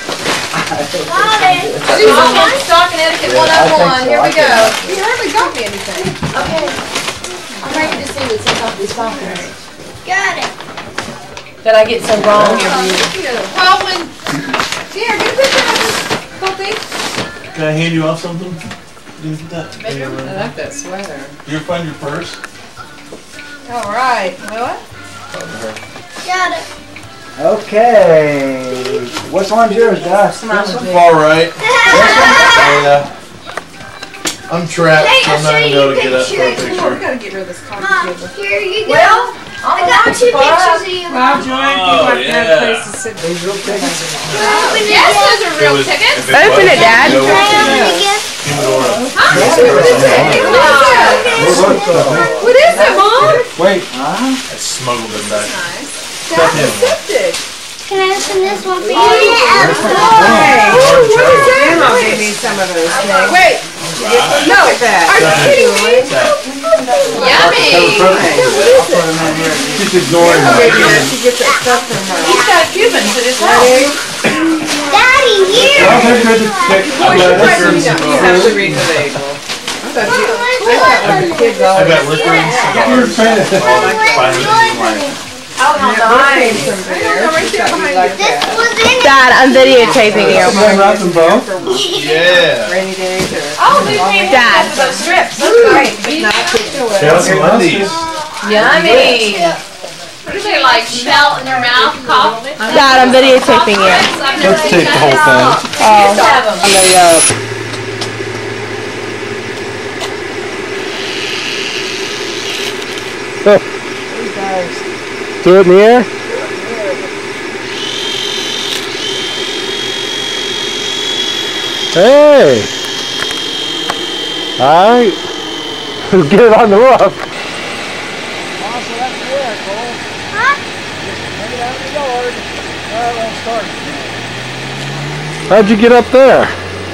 S3: Susan, stock and etiquette one oh one. Here we go.
S8: You hardly got me anything.
S3: Okay. I'm ready to see what's inside these stockings.
S4: Got it.
S3: That I get so wrong every year.
S8: Colin. Here, get a picture of this. Colby.
S7: Can I hand you off something? You get that?
S8: I like that sweater.
S7: You ever find your purse?
S3: All right. What?
S4: Got it.
S10: Okay. Which one's yours, Dust?
S7: Far right. Yeah. I'm trapped,
S4: Hey,
S7: so I'm
S4: I'll
S7: not
S4: show
S7: gonna be
S4: you
S7: able to get up for a
S4: pictures.
S8: We
S7: picture.
S8: gotta get rid of this coffee
S4: Mom,
S8: table.
S4: here you go.
S3: Well,
S4: I got two pictures of you.
S8: Well, Joy, if you
S7: Oh,
S8: want
S7: yeah.
S8: that place to sit.
S10: These real tickets?
S4: Open it
S3: Yes,
S4: again.
S3: those are real tickets.
S7: Open it, Dad.
S4: Can I open it again?
S3: What is it, Mom?
S1: Wait,
S10: Huh?
S7: I smuggled them back.
S8: That's accepted.
S4: Can I open this one for you?
S8: Hey,
S7: Orange tray.
S8: Grandma gave me some of those things.
S3: Wait.
S7: Right.
S8: No, that. Are you kidding me?
S3: Yummy.
S1: she's ignoring
S8: Maybe
S1: me.
S8: that she gets that stuff from her.
S3: He's got Cubans at his house.
S4: Daddy, here.
S1: Well, they're good to pick.
S8: You have to read the label. I thought you, I thought when the kids
S7: I
S8: always.
S7: got liquor and
S1: You're
S7: cigars.
S1: trying to-
S3: Oh,
S8: Yeah,
S3: nice.
S8: nice. From there.
S3: right
S8: She
S3: there
S8: thought you'd
S3: behind
S8: like
S4: This
S8: that.
S4: was in it.
S11: Dad, I'm videotaping you.
S1: Somebody wrap them both?
S7: Yeah.
S8: Rainy days or.
S3: Oh, we made
S11: Dad.
S3: half of those strips. That's great.
S8: Not to do it.
S1: Yeah, some
S7: Wendy's.
S3: Yummy. What do they like? Melt in your mouth? Coffee?
S11: Dad, I'm videotaping you.
S1: Let's take the whole thing.
S3: Oh. Have them.
S11: They, uh,
S1: Do it in the air? Hey! Alright. Get it on the roof. How'd you get up there?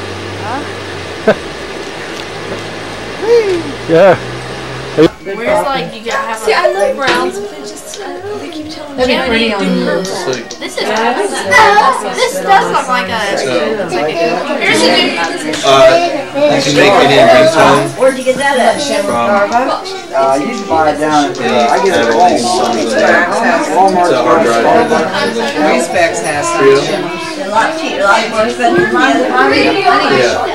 S1: Yeah.
S3: Where's like you gotta have See, I love browns, but they just, uh, they keep telling me. That'd be pretty on the
S7: It's like,
S3: This is, this does look like a,
S7: so,
S3: here's a new.
S7: uh, you can make any of these home
S4: Where'd you get that at?
S7: from,
S10: Uh, you can buy it down at, uh, I get it at
S7: Everything's
S10: Walmart.
S7: on the-
S10: Walmart.
S7: It's a hard drive.
S8: Respects has
S7: For you?
S8: some.
S4: A lot cheaper, a lot more expensive.
S7: Yeah.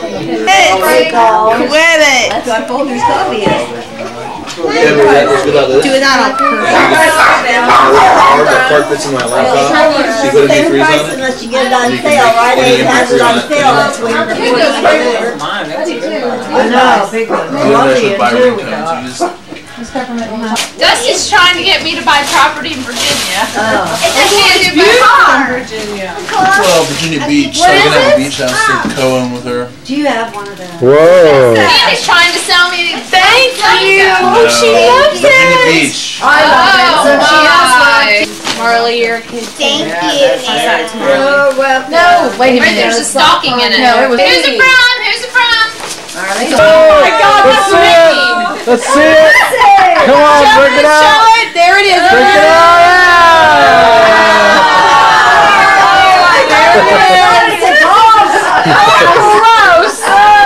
S4: Quit it. That's what Folger's coffee is.
S7: Yeah, but that was good out of this.
S4: Do it on a
S7: Hard, that part fits in my laptop. So you go to do freeze on it.
S4: unless you get it on
S7: You can
S4: sale.
S7: make
S4: Right
S7: any
S4: Aid has it on
S7: improvement on it.
S4: sale. That's where the forty percent.
S8: Mine, that's a good one.
S4: I know, big one.
S7: You don't mess with buy ringtones. You just
S3: Dusty's trying to get me to buy property in Virginia.
S4: Oh.
S3: I can't do my car.
S8: Virginia.
S7: well, Virginia Beach. So
S3: What
S7: we're
S3: is
S7: gonna have a
S3: it?
S7: beach house in Cohen with her.
S4: Do you have one of those?
S1: Whoa.
S3: Sandy's trying to sell me. Thank you.
S7: No,
S3: she loves
S7: Virginia
S3: it.
S7: Beach.
S3: I love it. So she has
S11: my. Marley, you're a kid.
S4: Thank
S8: Yeah,
S4: you.
S8: that's- that's
S4: You're welcome.
S3: No, wait a
S2: Right,
S3: minute.
S2: there's a stocking in it.
S3: No, it was.
S2: Who's it from? Who's it from?
S3: Oh my God, that's Mickey.
S1: Let's see it. Come on, break it out.
S3: Show it. There it is.
S1: Break it out.
S3: Gross.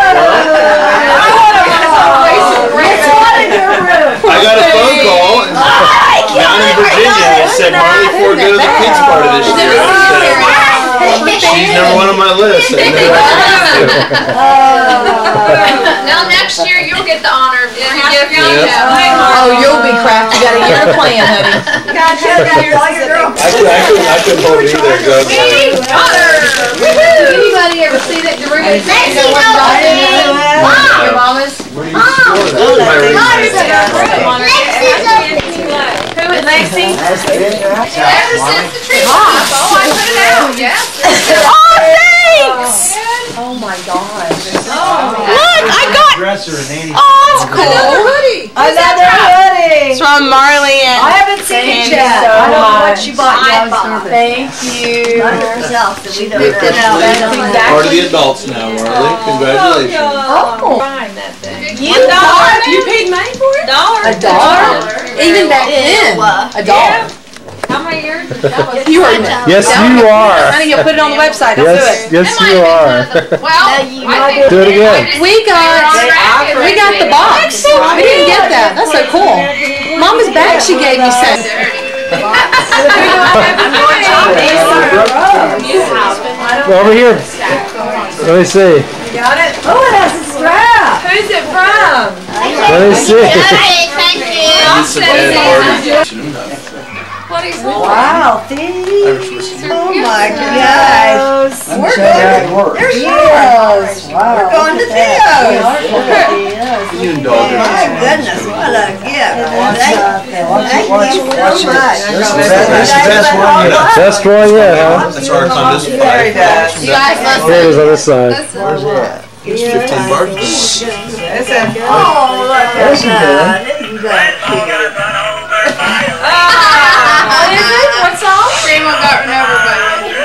S7: I got a phone call and down in Virginia. It said Marley Ford goes to Pizza Party this year. So she's she's number one on my list. I never actually asked her.
S3: Now next year you'll get the honor of being half your
S7: Yep.
S2: Oh, you'll be craft. You got a year to plan, honey.
S3: God, you got all your girls.
S7: I couldn't, I couldn't, I couldn't hold it either. So
S3: We need honor.
S2: Anybody ever see that Doritos?
S4: Lexi,
S2: You know what
S4: no,
S2: brought in
S4: baby.
S2: your
S4: Mom.
S2: your mama's?
S10: Where do you store that?
S7: my
S4: Lexi's
S7: reason.
S3: Who is Lexi?
S10: That's it.
S3: Ever since the tree was up, oh, I put it out, yeah.
S2: Oh, thanks! Oh my gosh.
S5: Look, I got.
S10: Dresser and Annie.
S5: Oh, it's cool.
S2: hoodie.
S3: Another hoodie.
S5: It's from Marley and.
S3: I haven't seen it
S2: Thank you
S3: yet.
S2: so
S3: I don't know what
S2: much.
S3: you bought
S2: I
S3: yet.
S2: bought. Thank you.
S3: By herself, so we don't
S7: You're
S3: know.
S7: officially part of the adults now, Marley. Congratulations.
S2: Oh.
S3: You bought
S2: You paid money for it?
S3: Dollar.
S2: A dollar? Even back then, a dollar.
S3: How many years?
S2: You are.
S12: Yes, you are.
S2: Honey, you'll put it on the website. I'll do
S12: Yes,
S2: it.
S12: yes, you are.
S3: Well, I think.
S12: Do it again.
S2: We got, we got the box. We didn't get that. That's so cool. Mama's bag she gave me sent.
S12: Over here. Let me see.
S3: Got it? Oh, it has a strap. Who's it from?
S12: Let me see.
S4: Okay, thank you.
S7: Need some Ed Hardy.
S3: Wow, Steve.
S7: Irish whiskey.
S3: Oh my gosh. We're
S10: That
S3: going.
S10: works.
S3: There's Theo's. We're going to Theo's.
S7: You indulge her.
S3: My goodness, what a gift. Thank thank
S10: Watch,
S3: you
S10: watch
S3: so
S10: it.
S3: much.
S10: That's the best, that's the best one yet.
S12: Best one yet, huh?
S7: That's our condensed
S5: Very
S7: five.
S5: best.
S11: You guys
S12: Here it is
S11: listen.
S12: on this side.
S10: Where's that?
S7: It's fifteen bars.
S5: It's a.
S3: Oh, look at
S10: That's
S3: that. Isn't that cute?
S11: What is it? What song? Grandma got run over by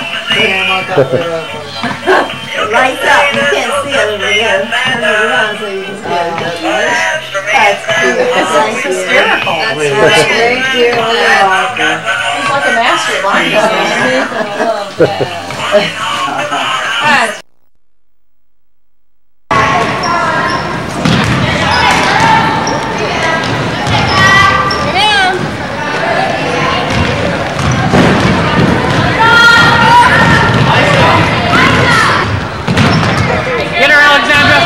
S3: Lights up. You can't see it over there. Turn it around so you can see it. That's cute. That's hysterical. Thank you.
S2: He's like a master of mine.
S6: Get her, Alexandra.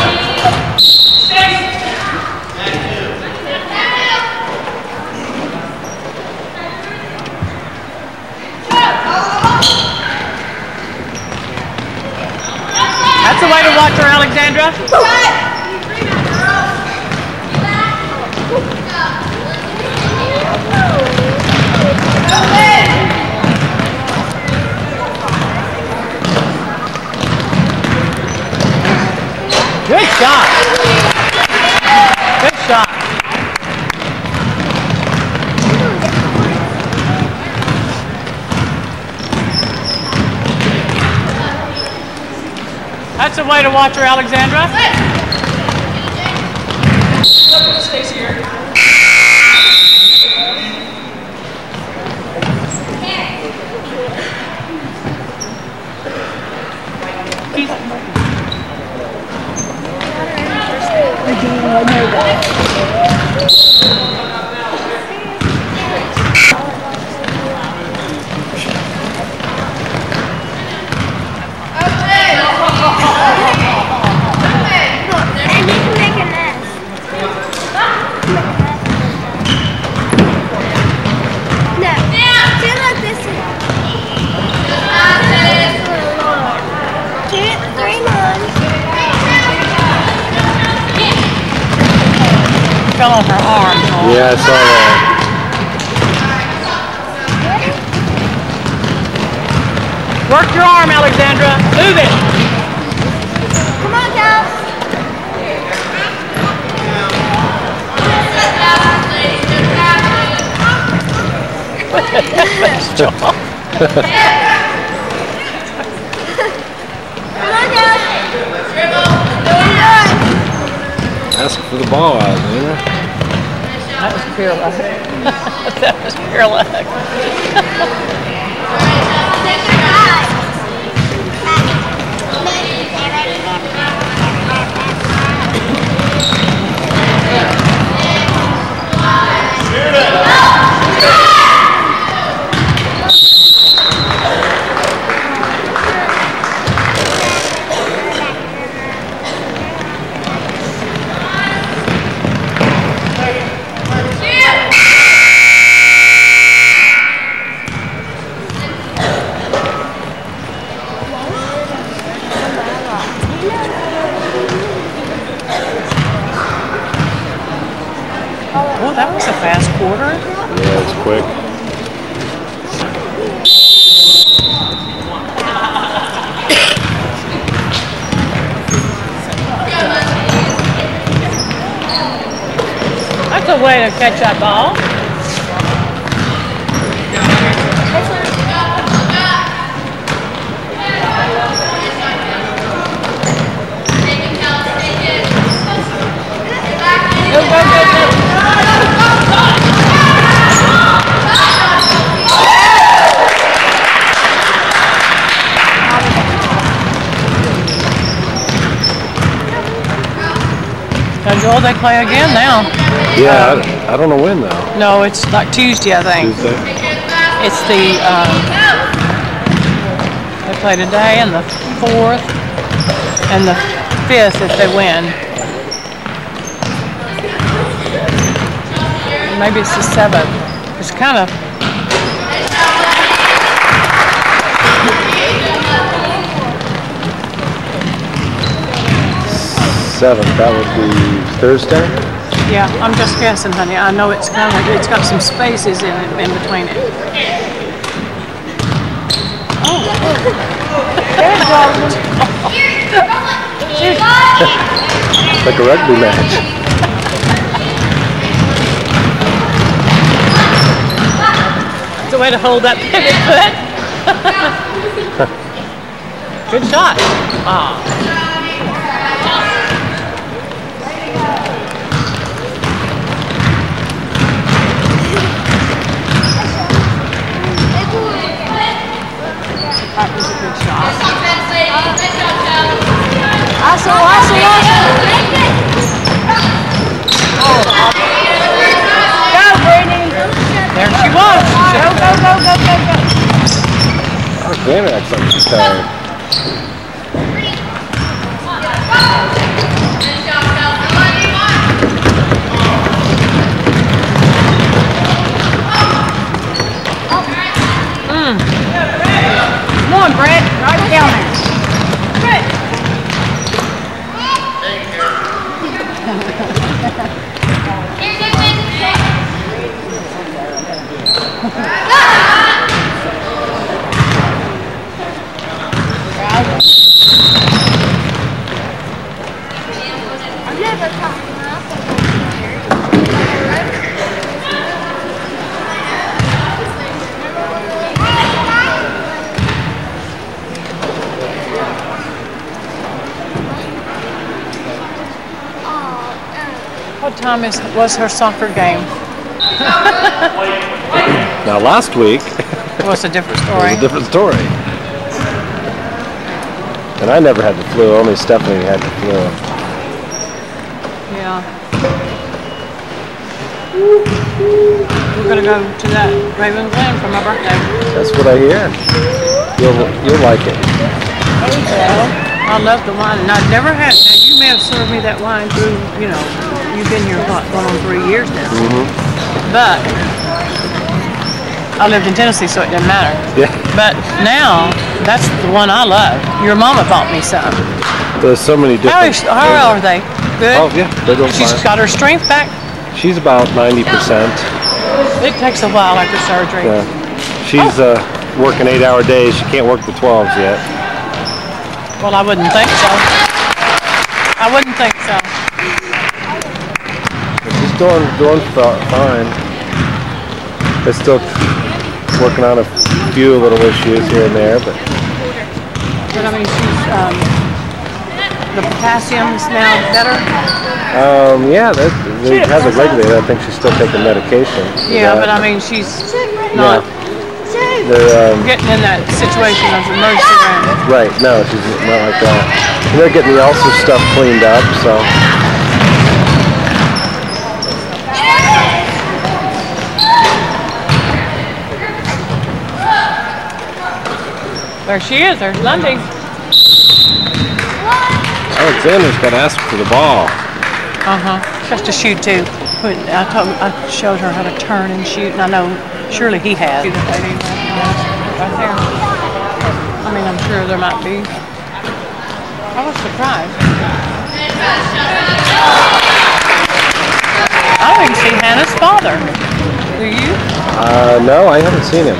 S6: That's the way to watch her, Alexandra. Good shot. Good shot. That's the way to watch her, Alexandra. Fell on her arm.
S12: Yeah, I saw that.
S6: Work your arm, Alexandra. Move it.
S4: Come on, Cal.
S12: Ask for the ball out, man.
S6: That was pure luck. That was pure luck. Oh, that was a fast quarter.
S12: Yeah, it's quick.
S6: That's a way to catch that ball. Go, go, go, go. So Joel, they play again now.
S12: Yeah,
S6: Um,
S12: I, I don't know when though.
S6: No, it's like Tuesday, I think.
S12: Tuesday.
S6: It's the, um, they play today and the fourth and the fifth if they win. Maybe it's the seventh. It's kind of.
S12: Seventh, that would be Thursday?
S6: Yeah, I'm just guessing, honey. I know it's kind of, it's got some spaces in it, in between it. Oh, there it goes.
S12: Like a rugby match.
S6: It's a way to hold that pivot foot. Good shot. Ah. That was a good shot. Awesome, awesome, awesome. Go, Brittany. There she was. Go, go, go, go, go, go.
S12: Oh, Tanner acts like she's tired.
S6: Come on, Brett. Right down there. Brett. What time is, was her soccer game?
S12: Now last week
S6: It was a different
S12: it
S6: story.
S12: was a different story. And I never had the flu, only Stephanie had the flu.
S6: Yeah. We're gonna go to that Raven Glen for my birthday.
S12: That's what I hear. You'll you'll like it.
S6: I love the wine, and I've never had. Now you may have served me that wine through, you know, you've been here what, going on three years now.
S12: Mm-hmm.
S6: But I lived in Tennessee, so it didn't matter.
S12: Yeah.
S6: But now that's the one I love. Your mama bought me some.
S12: There's so many
S6: How,
S12: different.
S6: is, how are they? Good.
S12: Oh yeah, they're doing
S6: She's
S12: fine.
S6: got her strength back.
S12: She's about ninety percent.
S6: It takes a while after surgery.
S12: Yeah. She's uh, working eight-hour days. She can't work the twelves yet.
S6: Well, I wouldn't think so. I wouldn't think so.
S12: But she's doing doing fi- fine. They're still working on a few little issues here and there, but
S6: But I mean, she's um, the potassium's now better.
S12: um, yeah, they, they have it regulated. I think she's still taking medication. for
S6: Yeah,
S12: that.
S6: but I mean, she's not
S12: They're um,
S6: getting in that situation of emergency room.
S12: right. No, she's not like that. And they're getting the ulcer stuff cleaned up, so.
S6: There she is. There's Lundy.
S12: Alexander's got to ask for the ball.
S6: Uh huh. She has to shoot too. Put, I told, I showed her how to turn and shoot, and I know surely he has. Right there. I mean, I'm sure there might be. I was surprised. I don't even see Hannah's father. Do you?
S12: Uh, no, I haven't seen him.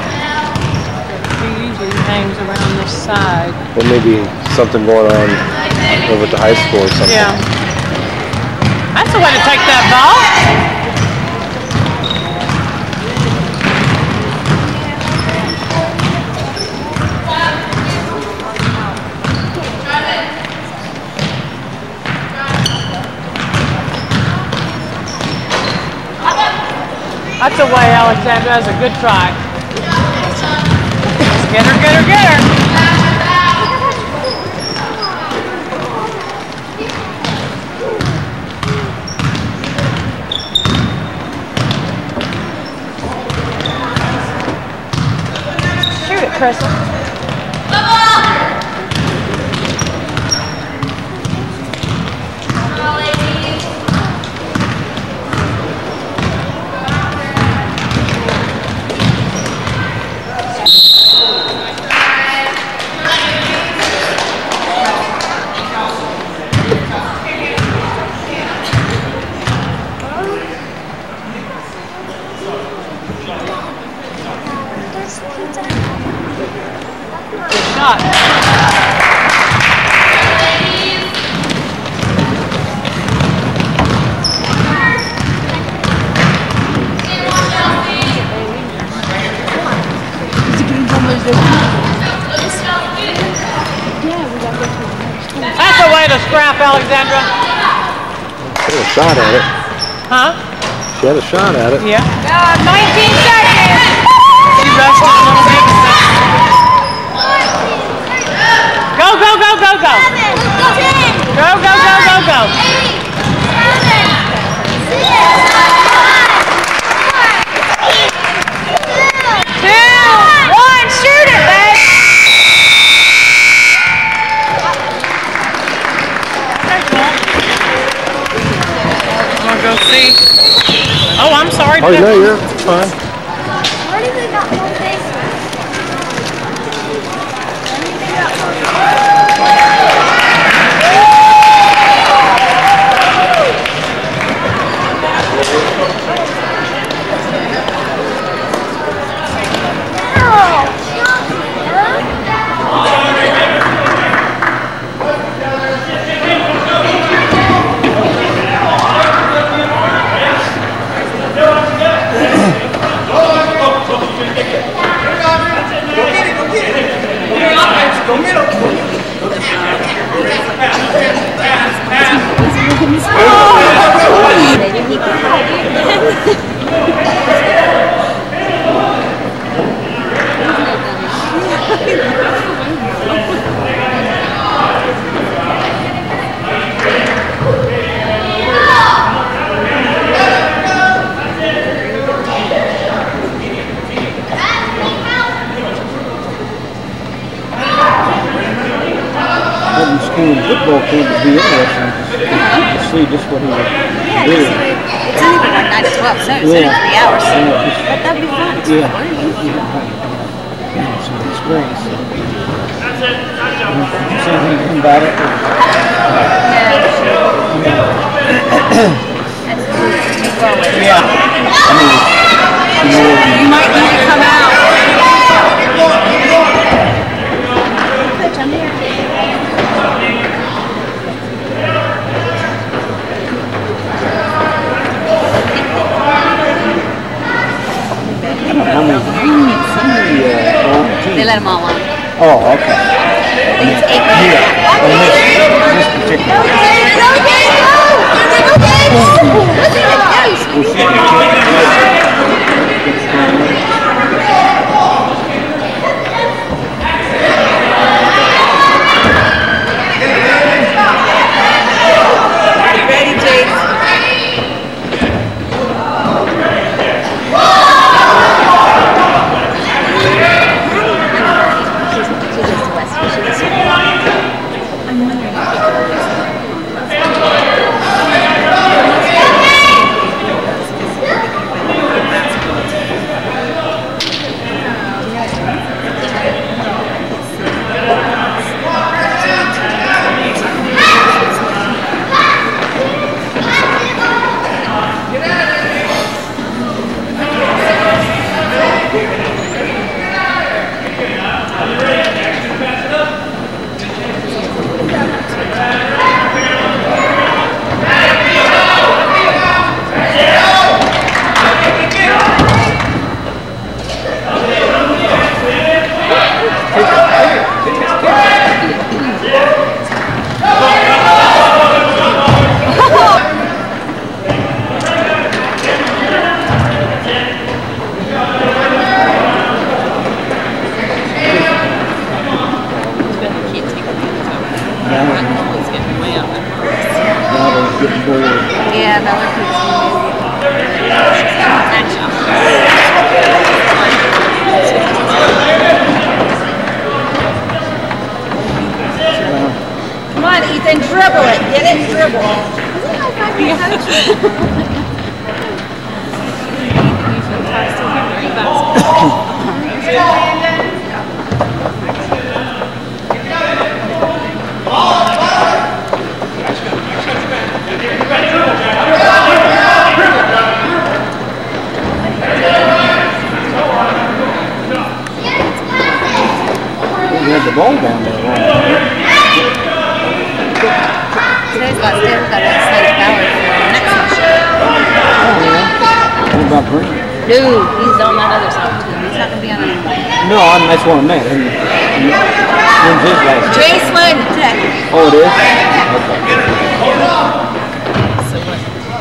S6: He usually hangs around this side.
S12: There may be something going on over at the high school or something.
S6: Yeah. That's the way to take that ball. That's the way, Alexandra. That's a good try. Get her, get her, get her. Shoot it, Crystal. That's the way to scrap, Alexandra.
S12: She had a shot at it.
S6: Huh?
S12: She had a shot at it.
S6: Yeah. Uh, nineteen seconds. She rushed it a little bit. Go, go, go, go, go. Go, go, go, go, go. Two, one, shoot it, babe. Wanna go see? Oh, I'm sorry.
S12: Oh, no, you're fine.
S4: Where do we got more faces?
S10: Football camp would be interesting to see just what he would
S3: Yeah,
S10: do.
S3: just, it's only from like nine to twelve, so it's
S10: Yeah.
S3: only three hours.
S10: Yeah, just-
S3: But that'd be fun. It's
S10: Yeah.
S3: fun.
S10: Yeah, some experience. Did you say anything about it? Yeah. I mean, you know,
S3: You might need to come out. Coach, I'm here.
S10: how many, how many, uh, old
S3: They
S10: teams?
S3: let them all on.
S10: Oh, okay.
S3: I think it's eight.
S10: Yeah, on this, this particular. Well, she
S3: Ready, Jace? She lives to West. She lives to I'm wondering if Come on, Ethan, dribble it. Get it? Dribble.
S10: We had the ball down there.
S3: Today's got still got that state power for the next one.
S10: What about Green?
S3: Dude, he's on that other side too. He's not gonna be on it.
S10: No, I mean, that's what I meant. Who- When's his last?
S3: Jason, check.
S10: Oh, it is? Okay.
S3: So what?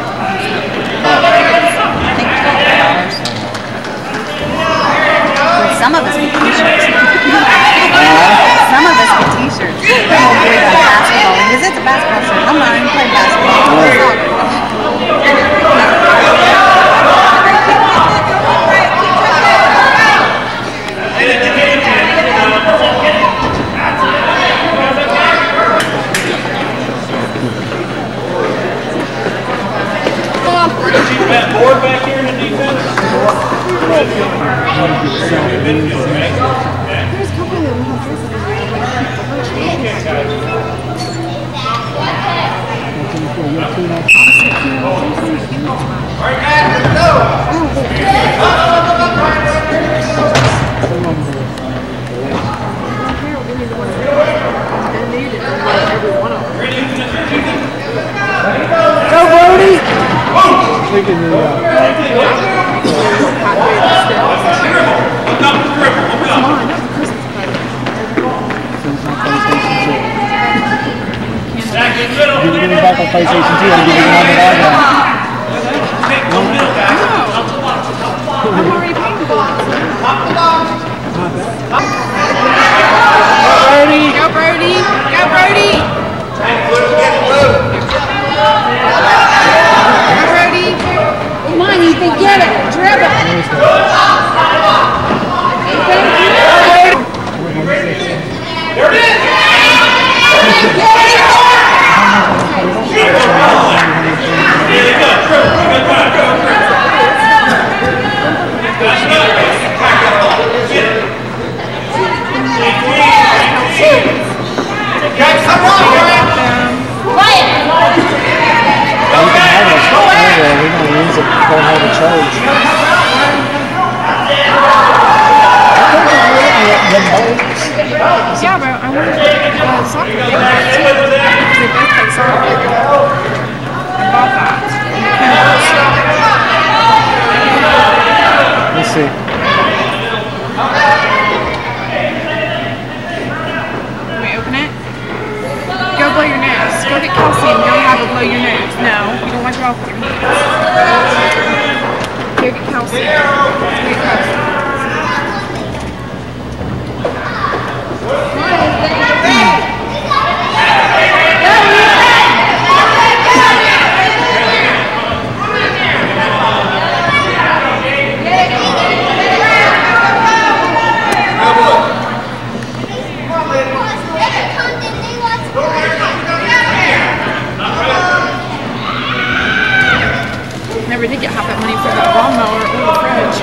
S3: I think twelve dollars. Some of us get t-shirts. Some of us get t-shirts. They won't believe on basketball. Because it's a basketball shirt. I'm not even playing basketball.
S9: That board back here in the defense?
S11: There's a couple that we have
S9: Alright guys, let's go!
S10: Go, Brody!
S9: Taking the, uh...
S10: Did you get it back on PlayStation two? Or did you get it on the iPad?
S11: I'm already paying for it. Go, Brody! Go, Brody!
S3: Come on, Ethan, get it. Dribble.
S9: There it is! Guys, come on!
S10: Quiet! We're going to use it. Don't have a charge.
S11: Yeah, but I wonder if uh, soccer game too. Because they both play soccer. I bought that.
S10: Let's see.
S11: Let me open it. Go blow your nose. Go get calcium. Go have it blow your nose. No, you don't wipe it off with your hands. Go get calcium. Go get calcium. Never did get half that money for that lawnmower or the fridge.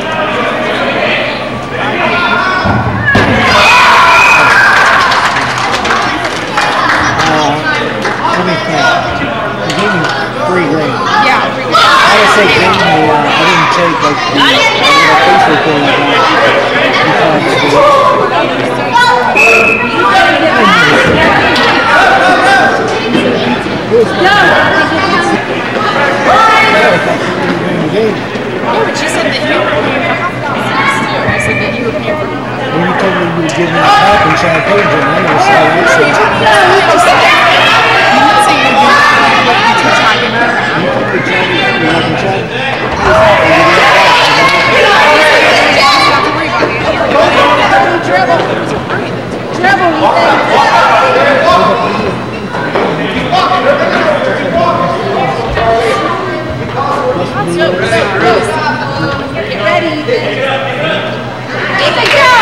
S10: Let me think. You gave me three grand.
S11: Yeah, three grand.
S10: I would say give me, uh, I didn't take like the Facebook thing like
S11: Yeah, but she said that you were paying for half that. I said that you were paying for half.
S10: when you told me you would give me a pack and champagne, and I never saw that. So
S11: No, you just said that. You didn't say you were going to teach my game.
S10: you told me Johnny, you want to chat?
S11: Dribble. Dribble, Ethan. So, so, Rose, get ready. Ethan, go!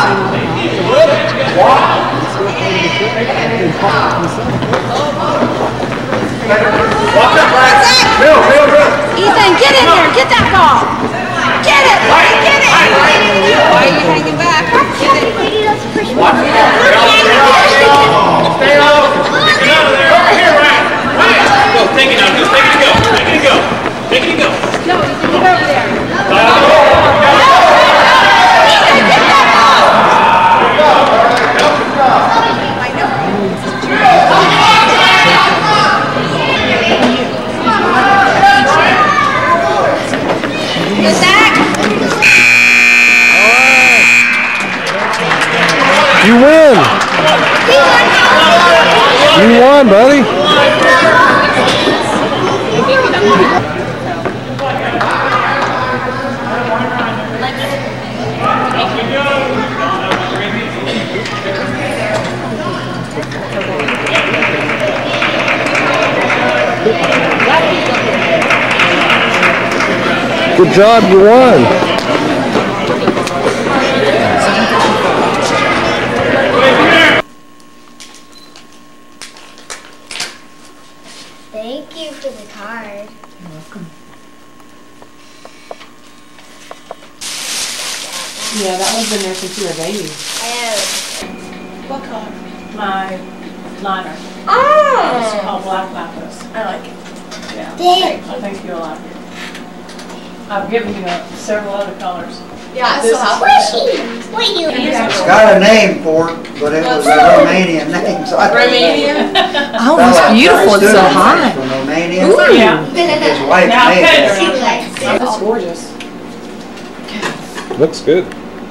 S11: Ethan, get in there. Get that ball. Get it, boy. Get it. Why are you hanging back? Get it.
S9: Watch it. Stay out. Get out of there. Over here, Ryan. Ryan. Go. Take it out. Just take it and go. Take it and go. Take it and go.
S11: No, Ethan, get over there.
S9: Ethan,
S11: get that ball.
S12: You win! You won, buddy! Good job, you won!
S4: Thank you for the card.
S6: You're welcome. Yeah, that one's been there since you were a baby.
S4: Oh.
S6: What color? My liner.
S2: Oh!
S6: It's called Black Lapis.
S2: I like it.
S6: Yeah.
S4: Thank
S6: I think you'll like it. I've given you uh, several other colors.
S2: Yeah,
S6: This
S2: so
S6: is-
S4: Squishy! Wait, you
S10: It's got a name for it, but it was a Romanian name, so I don't know.
S2: Romanian?
S3: Oh, it's beautiful. It's so high.
S10: From Romania.
S6: Ooh, yeah.
S10: His wife
S6: Now,
S10: made
S6: okay,
S10: it.
S6: that's gorgeous.
S12: Looks good.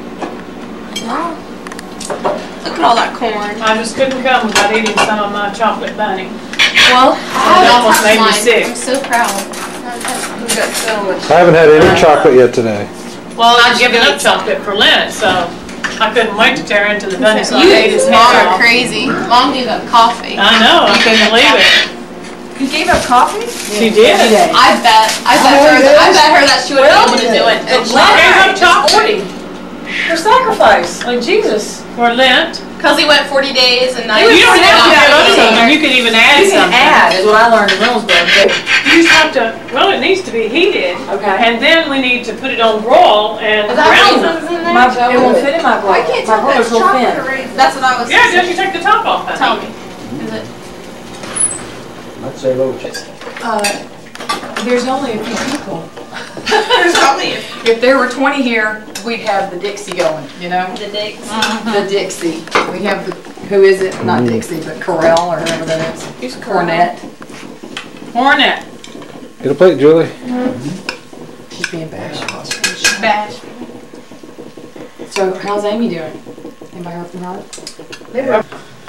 S2: Look at all that corn.
S6: I just couldn't come without eating some of my chocolate bunny.
S2: Well,
S6: It almost made me sick.
S2: I'm so proud. We've got so much.
S12: I haven't had any chocolate yet today.
S6: Well, I've given up chocolate for Lent, so I couldn't wait to tear into the bunny, so I
S2: You
S6: ate his
S2: Mom
S6: head
S2: are
S6: off.
S2: crazy. Mom gave up coffee.
S6: I know, I couldn't believe it.
S3: You gave up coffee?
S6: She did.
S2: I bet. I bet her. That, I bet her that she would be able to do it. And
S6: She gave up chocolate for sacrifice, like Jesus, for Lent.
S2: Because he went forty days and nights.
S6: You don't have to give up
S2: without
S6: something,
S2: eating.
S6: you can even add
S3: You can
S6: something.
S3: add, is what I learned in Reynoldsburg.
S6: You just have to, well, it needs to be heated.
S3: Okay.
S6: And then we need to put it on broil and
S2: Is that
S6: brown
S2: raisins
S6: them.
S2: in there?
S3: My, it won't fit in my bra.
S2: I can't
S3: My
S2: tell
S3: bra's
S2: that's
S3: real
S2: chocolate
S3: thin.
S2: or raisins. That's what I was.
S6: Yeah, don't you take the top off, honey?
S2: Tell me. Is it?
S10: I'd say low chicken.
S3: Uh, there's only a few people.
S2: There's only.
S3: If there were twenty here, we'd have the Dixie going, you know?
S2: The Dixie.
S3: The Dixie. We have the, who is it? Not Dixie, but Corell or whoever that is.
S6: Who's
S3: Cornette.
S6: Hornet.
S12: Get a plate, Julie.
S3: She's being bashful.
S2: Bash.
S3: So, how's Amy doing? Anybody heard from her?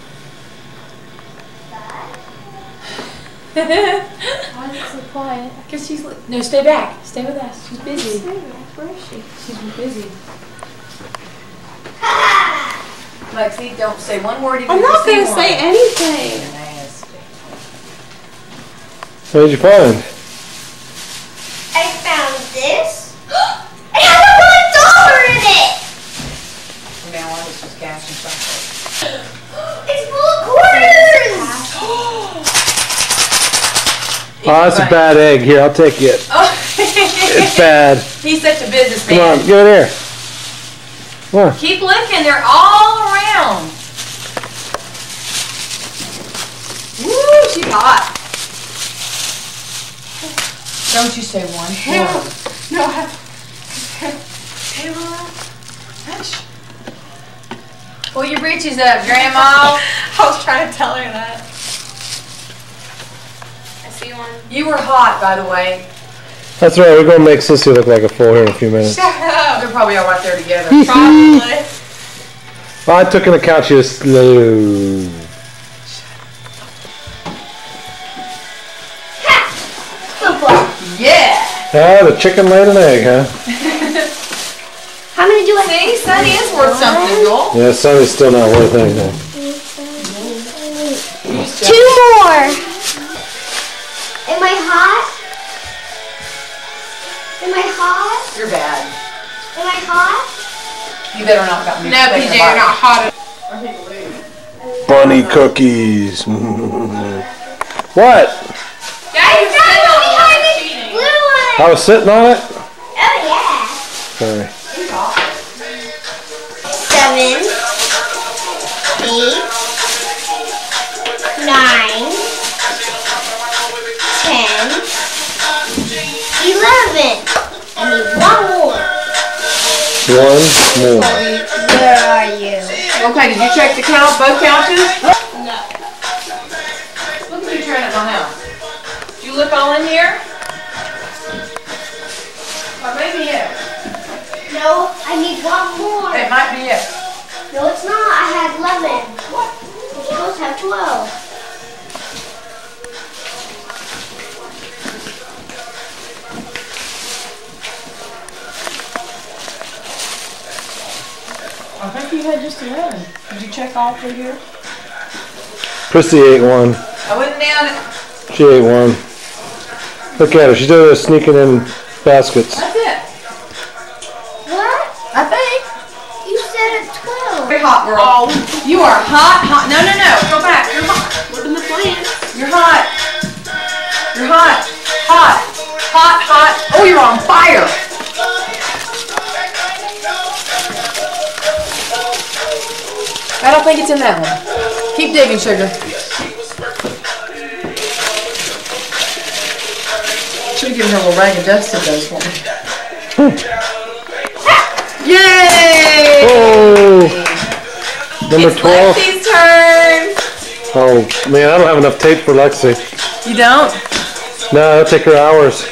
S4: Why is it so quiet?
S3: Because she's, li- no, stay back. Stay with us. She's busy.
S4: Where is she?
S3: She's busy. Lexi, don't say one word if
S2: I'm
S3: you
S2: not
S3: see
S2: gonna
S3: one.
S2: say anything.
S3: You're nasty.
S12: What did you find?
S4: I found this. It has a one dollar in it.
S3: From now on, it's just cash and chocolate.
S4: It's full of quarters.
S12: Oh, that's a bad egg. Here, I'll take it. It's bad.
S3: He's such a
S12: Come
S3: businessman.
S12: on, get in here. Come on.
S3: Keep looking. They're all around. Woo, she's hot. Don't you say one word.
S2: No, I have. Taylor. Hush.
S3: Pull your britches up, Grandma.
S2: I was trying to tell her that. I see one.
S3: You were hot, by the way.
S12: That's right. We're gonna make Sissy look like a fool here in a few minutes.
S2: Shut up.
S3: They're probably all right there together.
S2: Probably.
S12: Well, I took into account she was slow.
S3: Yeah.
S12: Ah, the chicken laid an egg, huh?
S4: How many do I
S3: See, Sunny is worth something, Joel.
S12: Yeah, Sonny's still not worth anything.
S4: Two more. Am I hot? Am I hot?
S2: You're bad.
S4: Am I hot?
S2: You better not got me.
S5: No, P J, you're not hot.
S12: Bunny cookies. What?
S4: Guys, behind this blue one.
S12: I was sitting on it?
S4: Oh, yeah.
S12: Sorry.
S4: Seven, eight, nine, ten, eleven. I need one more.
S12: One more.
S4: Where are you?
S2: Okay, did you check the count, both couches?
S4: No.
S2: Look at you trying at my house. Did you look all in here? Or maybe it.
S4: No, I need one more.
S2: It might be it.
S4: No, it's not. I had eleven. What? You're supposed to have twelve.
S2: I think you had just eleven. Did you check all through here?
S12: Prissy ate one.
S2: I wouldn't doubt it.
S12: She ate one. Look at her. She's over there sneaking in baskets.
S2: That's it.
S4: What?
S2: I think.
S4: You said at twelve.
S2: Very hot, girl. Oh, you are hot, hot. No, no, no. Go back. You're hot.
S4: Look in the plants.
S2: You're hot. You're hot. Hot. Hot, hot. Oh, you're on fire. I don't think it's in that one. Keep digging, sugar. Should have given her a little rag of dust to those for me. Yay!
S12: Oh! Number
S2: It's
S12: twelve.
S2: Lexi's turn.
S12: Oh, man, I don't have enough tape for Lexi.
S2: You don't?
S12: No, it'll take her hours.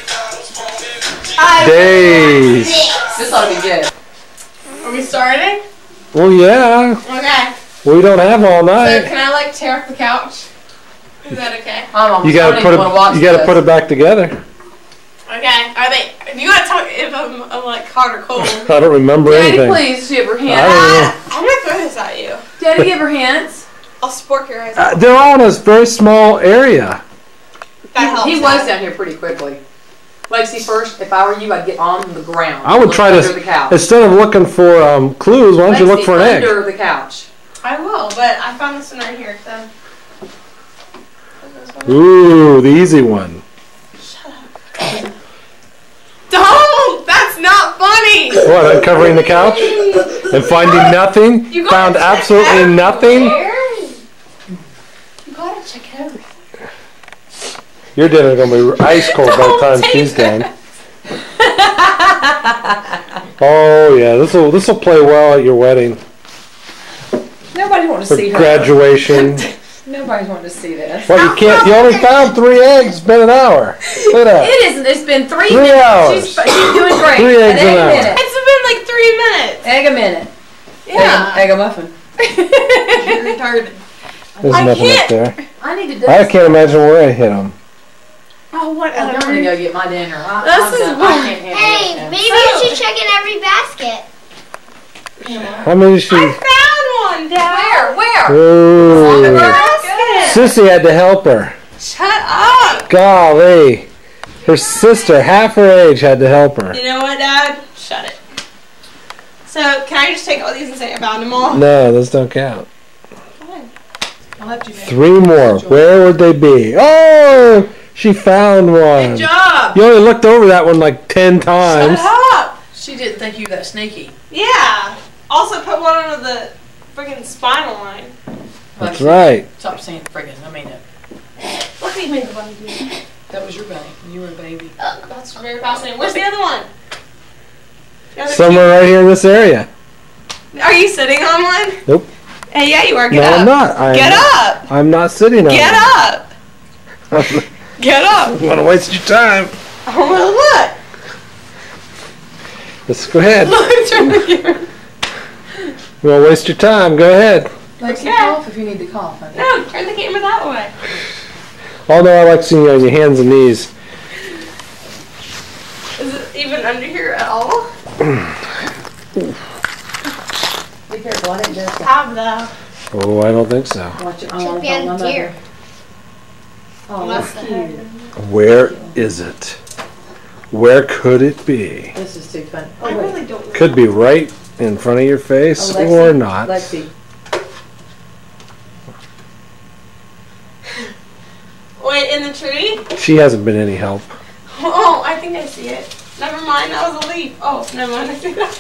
S12: Days.
S2: This ought to be good.
S5: Are we starting?
S12: Well, yeah.
S5: Okay.
S12: We don't have all
S5: So
S12: night.
S5: can I like tear up the couch? Is that okay?
S2: I'm
S12: You gotta put it. You gotta put it back together.
S5: Okay. Are they? You gotta talk if I'm, I'm like hot or cold.
S12: I don't remember
S2: Daddy,
S12: anything.
S2: please give her
S12: I
S2: hints.
S12: don't
S5: I'm gonna throw this at you.
S2: Daddy, give her hints.
S5: I'll spork your eyes.
S12: Uh, they're all in a very small area.
S5: That helps.
S2: He was down here pretty quickly. Lexi, first, if I were you, I'd get on the ground.
S12: I would
S2: Look
S12: try
S2: under
S12: to
S2: the couch.
S12: instead of looking for um, clues. Why don't you look
S2: Lexi,
S12: for an egg?
S2: under the couch.
S5: I will, but I found this one right here. So.
S12: Ooh, the easy one.
S5: Don't! That's not funny!
S12: What, uncovering the couch? And finding nothing?
S5: You gotta
S12: Found
S5: check
S12: absolutely
S5: everywhere.
S12: nothing?
S5: You gotta check everything.
S12: Your dinner's gonna be ice cold by the time she's done. Oh yeah, this will this will play well at your wedding.
S2: Nobody's wanting to
S12: For
S2: see her.
S12: graduation.
S2: Nobody's wanting to see this.
S12: What, you can't, you only found three eggs, it's been an hour. Look at that.
S2: It isn't. It's been three,
S12: Three
S2: minutes.
S12: hours.
S2: She's, she's doing great.
S12: Three
S2: An
S12: eggs an
S2: egg a
S12: hour.
S2: minute.
S5: It's been like three minutes.
S2: Egg a minute.
S5: Yeah.
S2: Egg a, egg a muffin.
S5: You're retarded.
S12: There's
S5: I
S12: nothing up
S5: can't-
S12: there.
S2: I need to do
S12: I can't imagine where I hit them.
S5: Oh, what?
S2: I'm gonna go get my dinner. I,
S5: This
S2: I'm
S5: is
S2: done.
S5: what-
S2: I can't handle
S4: Hey,
S2: it now.
S4: maybe you should check in every basket.
S12: How many did she?
S5: I found one, Dad.
S2: Where? Where?
S12: Ooh.
S5: Basket.
S12: Sissy had to help her.
S5: Shut up.
S12: Golly. Her sister, half her age, had to help her.
S5: You know what, Dad? Shut it. So, can I just take all these and say I found them all?
S12: No, those don't count.
S5: Fine.
S2: I'll let you
S12: Three more. Where would they be? Oh, she found one.
S2: Good job.
S12: You only looked over that one like ten times.
S5: Shut up.
S2: She didn't think you that sneaky.
S5: Yeah. Also, put one under the freaking spinal line.
S12: That's right.
S2: Stop saying friggin'. I mean it.
S5: Look at you made the bunny do.
S2: That was your baby. You were a baby.
S5: Oh, that's very fascinating. Where's the other one? The other
S12: Somewhere right here in this area.
S5: cute- Are you sitting on one?
S12: Nope.
S5: Hey, yeah, you are. Get
S12: No,
S5: up.
S12: I'm not. I am
S5: Get
S12: not.
S5: up.
S12: I'm not sitting on
S5: Get
S12: it.
S5: up. Get up.
S12: I don't want to waste your time.
S5: Oh, well, what?
S12: Let's go ahead.
S5: Look, turn the camera.
S12: You want to waste your time? Go ahead.
S2: Lexi,
S5: Okay.
S2: cough if you need to cough, honey.
S5: No, turn the camera that way.
S12: Oh no, I like seeing you on your hands and knees.
S5: Is it even under here at all?
S2: Be careful. I didn't just
S5: Have though.
S12: Oh, I don't think so.
S2: watch it. I
S4: Should
S2: want
S4: be
S2: to
S4: on
S2: hold my
S4: deer.
S2: mother. Oh,
S5: Unless
S2: that's
S5: the
S2: cute.
S5: head.
S12: Where is it? Where could it be?
S3: This is too funny.
S2: I really don't know.
S12: Could be right in front of your face
S3: Oh, Lexi,
S12: or not.
S3: Lexi.
S5: Wait, in the tree?
S12: She hasn't been any help.
S5: Oh, I think I see it. Never mind, that was a leaf. Oh, never mind, I see that.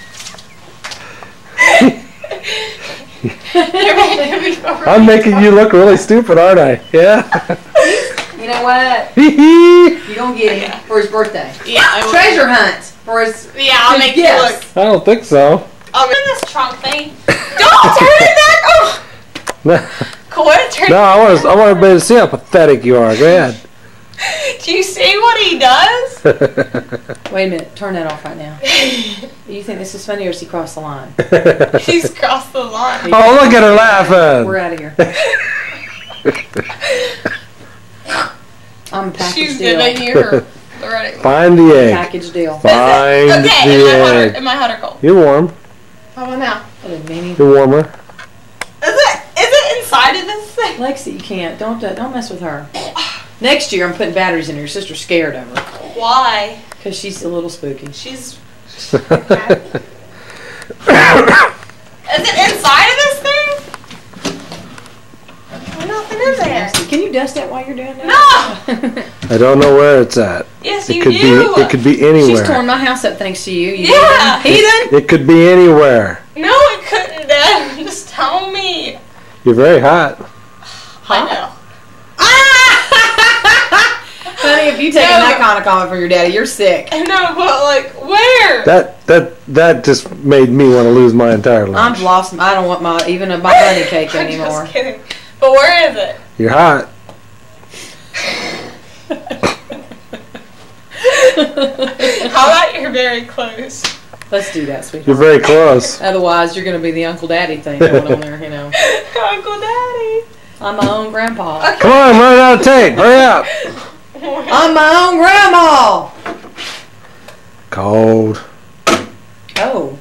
S5: You're making me go really
S12: I'm making you look really stupid, aren't I? Yeah.
S3: You know what?
S12: Hee
S3: You don't get him for his birthday.
S5: Yeah, I will.
S3: Treasure hunt for his.
S5: Yeah, I'll
S3: his
S5: make
S3: gifts.
S5: you look.
S12: I don't think so.
S5: I'll make this trunk thing. Don't turn it back! Oh,
S12: No,
S5: quit turning.
S12: no I want I want everybody to see how pathetic you are. Go ahead.
S5: Do you see what he does?
S3: Wait a minute. Turn that off right now. You think this is funny or has he crossed the line?
S5: He's crossed the line.
S12: Oh, look at her laughing.
S3: We're out of here. I'm a package
S5: She's
S3: deal.
S5: gonna hear her. Already.
S12: Find the egg.
S3: Package deal.
S12: Find
S5: Okay,
S12: the
S5: am I hot or,
S12: egg.
S5: am I hot or cold?
S12: You're warm.
S5: How about now?
S3: I didn't mean it.
S12: You're warmer.
S5: Is it, is it inside of this thing?
S3: Lexi, you can't. Don't uh, don't mess with her. Next year, I'm putting batteries in her. Your sister's scared of her
S5: Why?
S3: because she's a little spooky.
S5: She's. Is it inside of this thing? There's nothing in there.
S3: Can you dust that while you're doing that?
S5: No!
S12: I don't know where it's at.
S5: Yes,
S12: It
S5: you
S12: could
S5: do.
S12: be. It could be anywhere.
S3: She's torn my house up thanks to you. you
S5: Yeah.
S3: Heathen.
S12: It could be anywhere.
S5: No, it couldn't, Dad. Just tell me.
S12: You're very hot.
S5: I know.
S3: Honey, if you take
S5: No.
S3: that kind of comment from your daddy, you're sick.
S5: I know, but like, where?
S12: That that that just made me want to lose my entire lunch.
S3: I've lost. I don't want my even a my bunny cake
S5: I'm
S3: anymore.
S5: just kidding. But where is it?
S12: You're hot.
S5: How about you're very close?
S3: Let's do that, sweetheart.
S12: You're very close.
S3: Otherwise, you're going to be the Uncle Daddy thing going on there, you know.
S5: Uncle Daddy.
S3: I'm my own grandpa.
S12: Come on, I'm running out of tape. Hurry up.
S3: I'm my own grandma.
S12: Cold.
S3: Oh.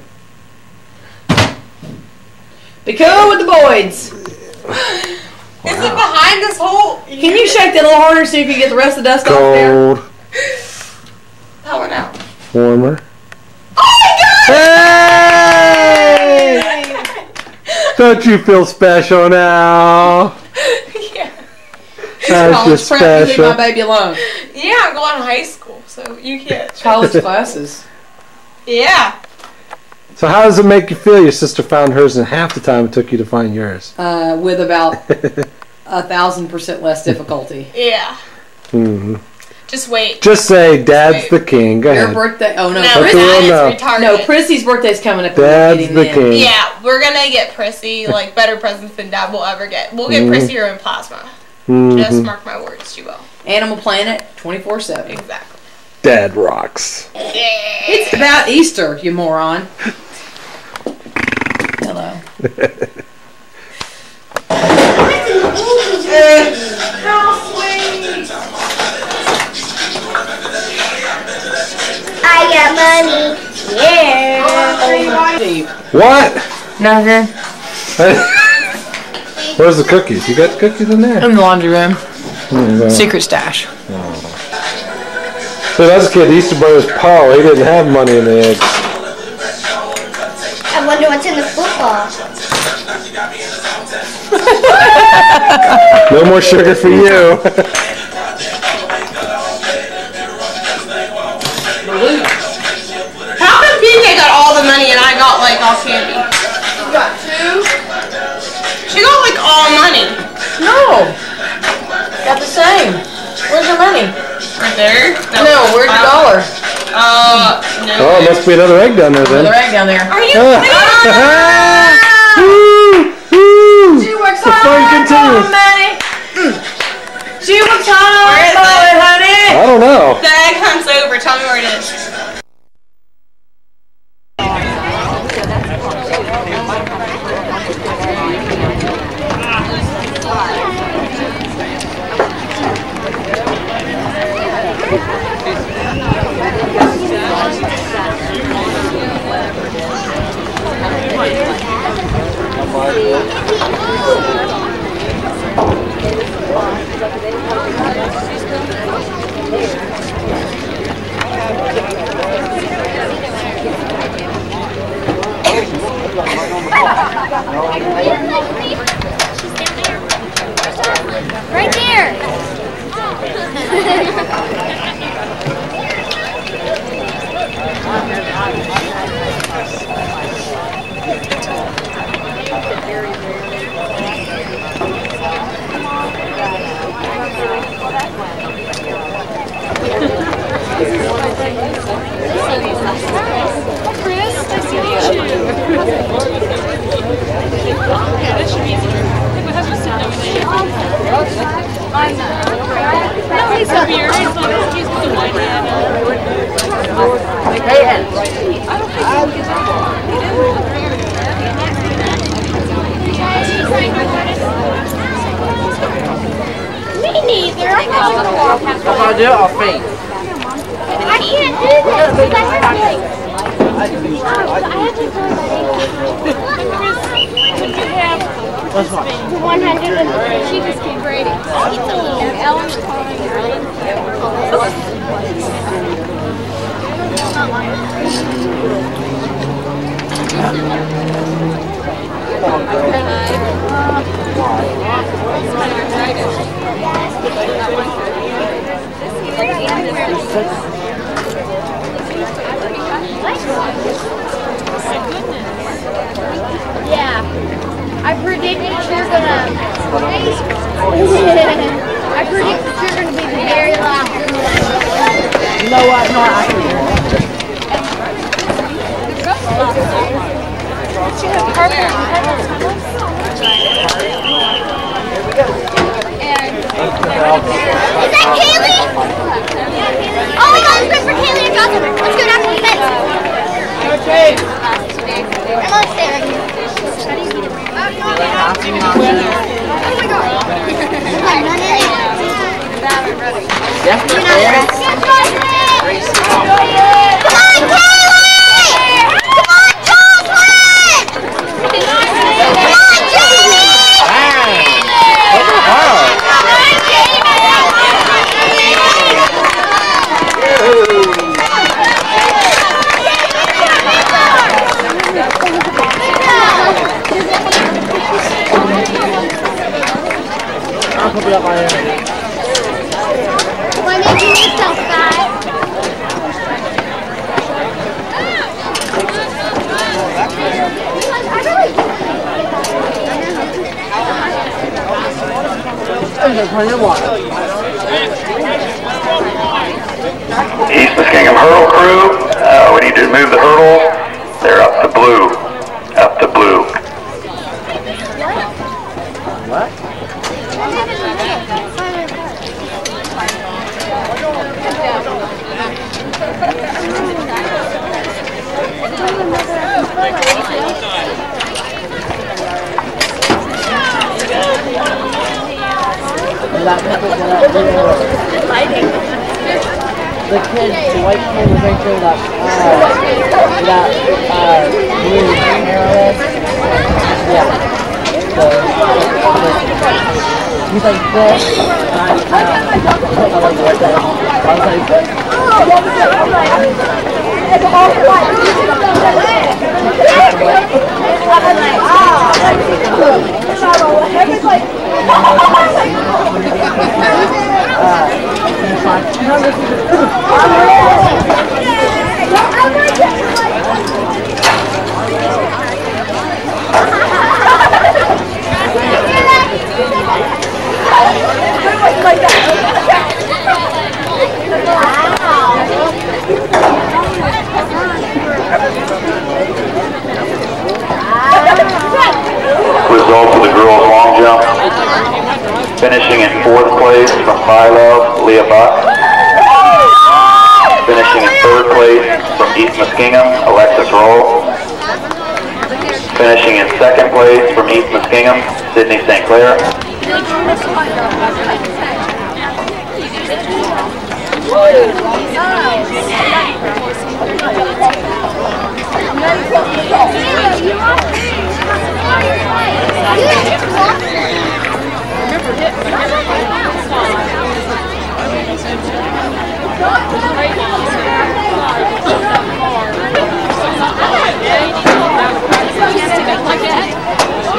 S3: Be cool with the Boyds.
S5: Is it behind this hole?
S3: Can you shake that a little harder so you can get the rest of the dust off there?
S12: Cold.
S5: How about now?
S12: Warmer.
S5: Oh my
S12: Hey! Don't you feel special now?
S5: god! Yeah.
S12: Aren't you
S3: College prep, you leave
S12: special?
S3: my baby alone.
S5: Yeah, I'm going to high school, so you can't.
S3: College classes.
S5: Yeah.
S12: So how does it make you feel your sister found hers in half the time it took you to find yours?
S3: Uh, with about a thousand percent less difficulty.
S5: Yeah.
S12: Mm-hmm.
S5: Just wait.
S12: Just say, Dad's the king. Go
S3: Your
S12: ahead.
S3: birthday. Oh no,
S5: No,
S12: Let the world know.
S5: it's retarded.
S3: no, Prissy's birthday's coming up.
S12: Dad's
S3: Getting
S12: the
S3: in.
S12: king.
S5: Yeah, we're gonna get Prissy like better presents than Dad will ever get. We'll get
S12: Mhm.
S5: Prissy her in plasma.
S12: Mhm.
S5: Just mark my words, she will.
S3: Animal Planet, twenty-four seven.
S5: Exactly.
S12: Dad rocks.
S5: Yeah.
S3: It's about Easter, you moron. Hello.
S5: How sweet.
S4: I got money. Yeah.
S12: What?
S3: Nothing.
S12: Where's the cookies? You got the cookies in there?
S3: In the laundry room.
S12: There you go.
S3: Secret stash.
S12: So as a kid, the Easter Bunny was Paul. He didn't have money in the eggs.
S4: I wonder what's in the football.
S12: No more sugar for you.
S5: How come B J got all the money and I got like all candy?
S3: You got two?
S5: She got like all money.
S3: No. Got the same. Where's your money?
S5: Right there?
S3: No, where's your dollar?
S5: Uh, no.
S12: Oh, must be another egg down there then.
S3: Another egg down there.
S5: Are you
S12: Ah.
S5: kidding?
S12: Woo! Woo!
S3: She works
S12: The fun
S3: hard for
S12: continues.
S3: money. Mm. She works hard
S5: Where is
S3: for
S5: it?
S3: it, honey.
S12: I don't know.
S5: The egg hunt's over. Tell me where it is.
S4: Right there.
S11: Chris, nice to meet you. Yeah, that should be easier. I think my husband's sitting over there. No, he's up here. He's not excuse me the one hand. I don't think he can
S4: Me neither. I'm not gonna walk.
S8: If I do, I'll faint.
S4: I can't do this because I have to. I have to go to
S11: Could you have
S8: What's what?
S4: the one hundred and she just keep Brady. It's a little Ellen Yeah. I predict that you're gonna. I predict that you're gonna be the very last one.
S8: You know what? No, I can.
S4: Is that Kaylee? Oh my God, it's great for Kaylee and Johnson. Let's go down to the fence.
S8: Okay.
S4: I'm gonna stay right here. Oh my God. I'm running.
S8: Definitely.
S4: Come on, Kaylee! Come on, Jocelyn! Come on, Jamie!
S8: I'll put it up my hair.
S4: Why did you make so fast?
S8: There's plenty of water.
S9: East Muskingum hurdle crew, uh, we need to move the hurdle. They're up to blue. Up to blue.
S8: What? The kid, the white kid was right there that, uh, that, uh, blue arrowhead. Yeah. So, he's like this, and I, uh, I like like that. I was like,
S9: Results of the girls' long jump. Finishing in fourth place from Philo, Leah Buck. Finishing in third place from East Muskingum, Alexis Roll. Finishing in second place from East Muskingum, Sydney Saint Clair.
S11: like that.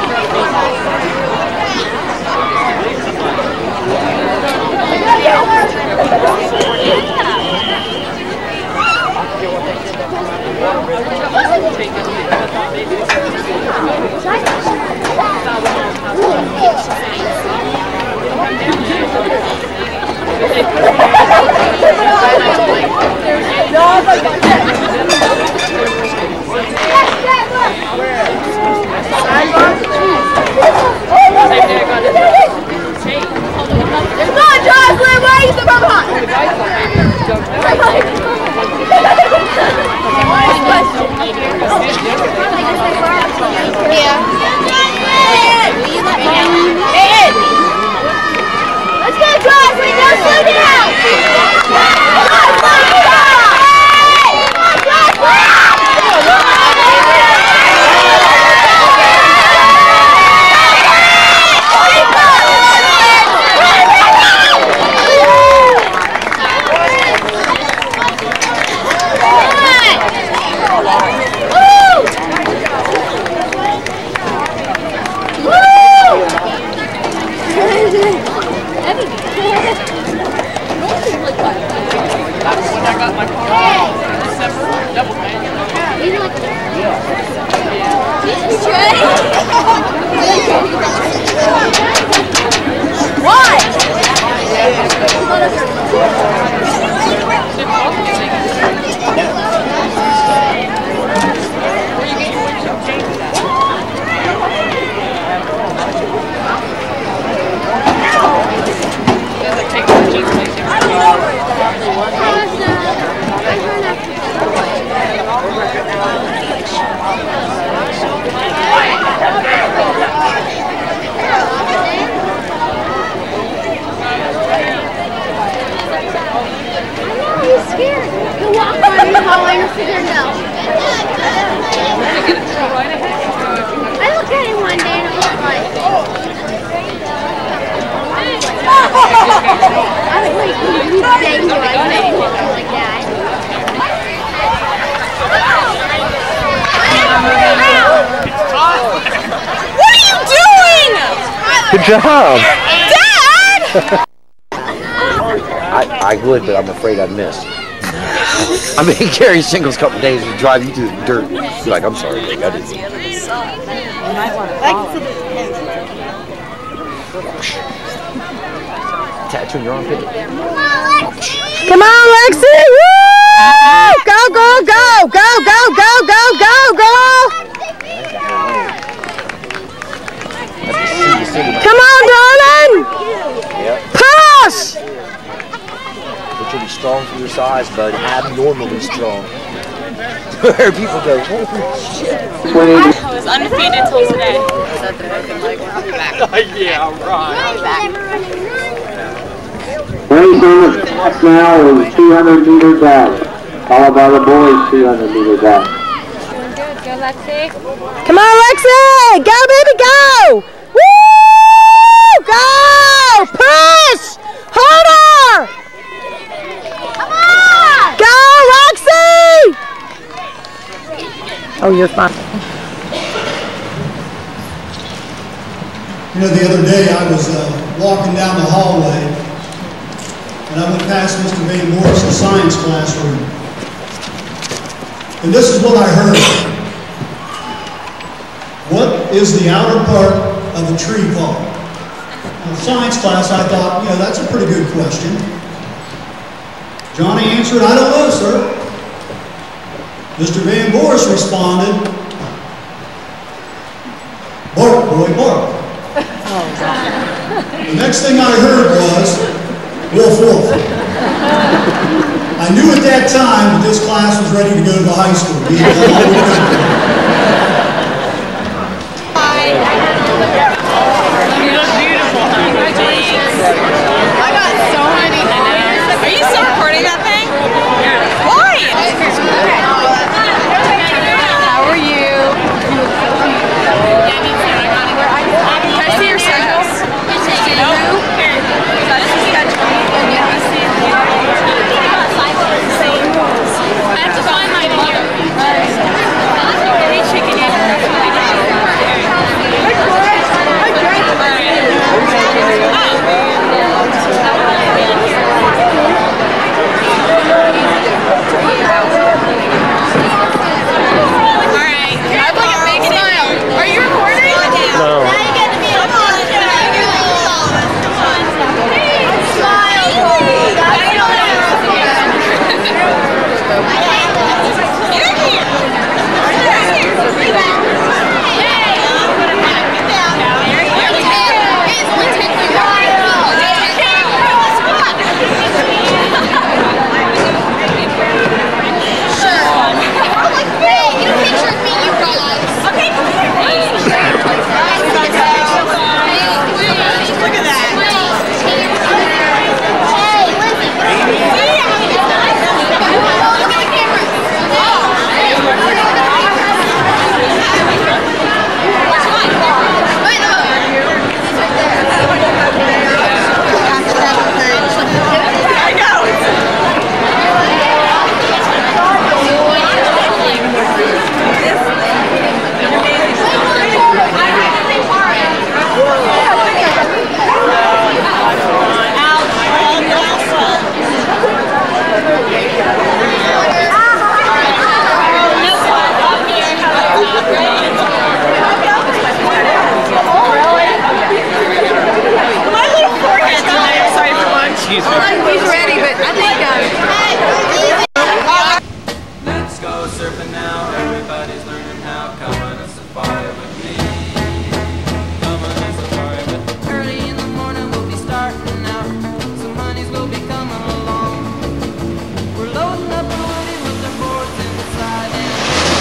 S12: Good job!
S13: Dad! I, I would, but I'm afraid I'd miss. I mean, carry singles a couple days and drive you through the dirt. Be like, I'm sorry, Rick, I didn't. Tattoo on your armpit.
S8: Come on, Lexi! Woo! Go, go, go! Go, go, go, go, go, go! Come on, darling!
S13: Yep.
S8: Push!
S13: But you'll be strong for your size, bud. Abnormally strong. Where people go, holy shit.
S11: I was undefeated till today.
S1: Yeah, right.
S14: Race on the track now is two hundred meter dash, followed by the boys two hundred meter dash.
S4: Go, Lexi.
S8: Come on, Lexi! Go, baby, go! Woo! Go! Push! Hold her! Come on! Go, Lexi! Oh, you're fine.
S15: You know, the other day I was uh, walking down the hallway and I went past Mister Van Morris's science classroom. And this is what I heard. What is the outer part of a tree called? In science class, I thought, you know, that's a pretty good question. Johnny answered, I don't know, sir. Mister Van Morris responded, bark, boy, bark. The next thing I heard was, wolf, wolf. I knew at that time that this class was ready to go to the high school. We had done all we could.
S11: I got so many. Are you still recording that thing? Yeah. Why? How are you? Can I see your schedules? No. This is schedule. I have to find my mother.
S16: surfing now, everybody's learning how. Come on a safari with me. Come on a safari with me. Early in the morning we'll be starting out. Some honeys will be coming along. We're loading up a woody with the boards inside and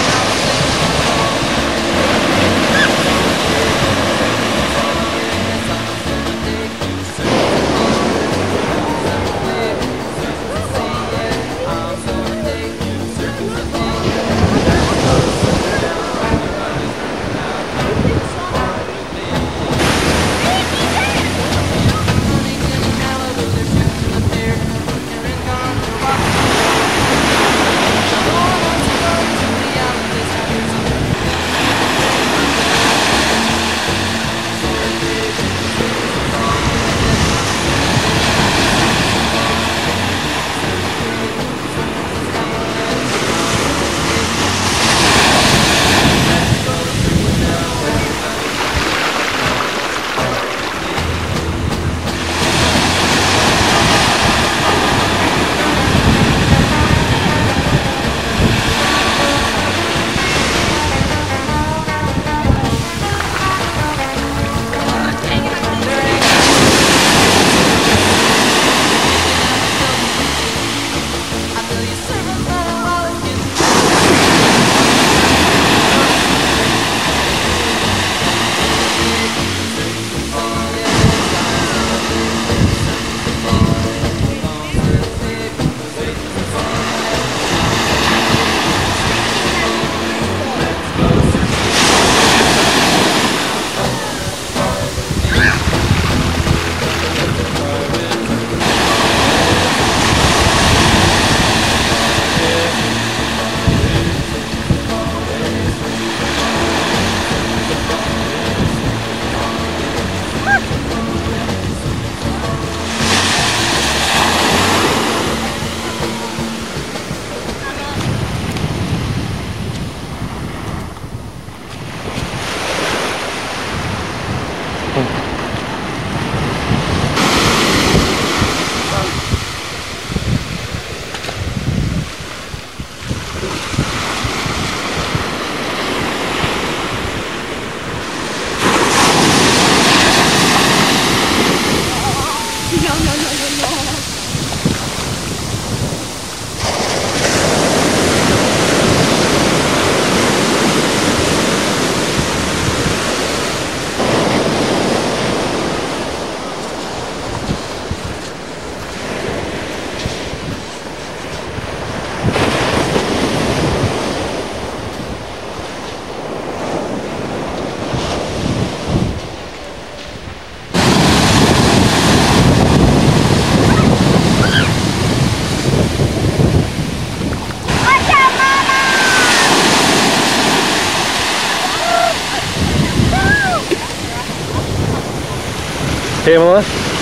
S12: Pamela,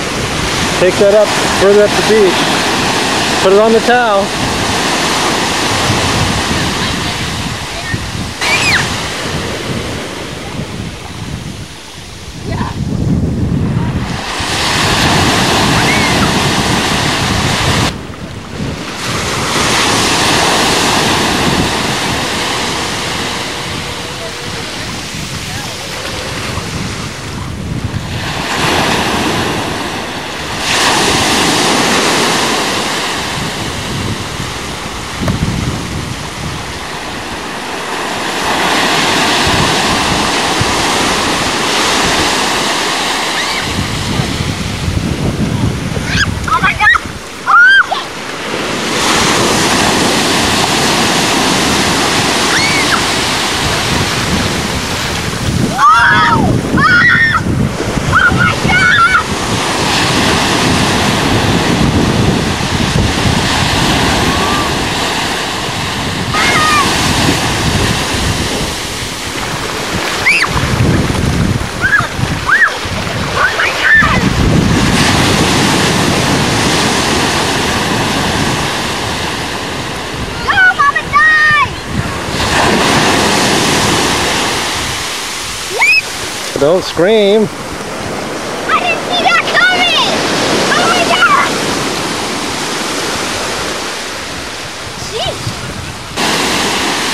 S12: take that up further up the beach. Put it on the towel. Don't scream.
S4: I didn't see that coming! Oh my god! Jeez.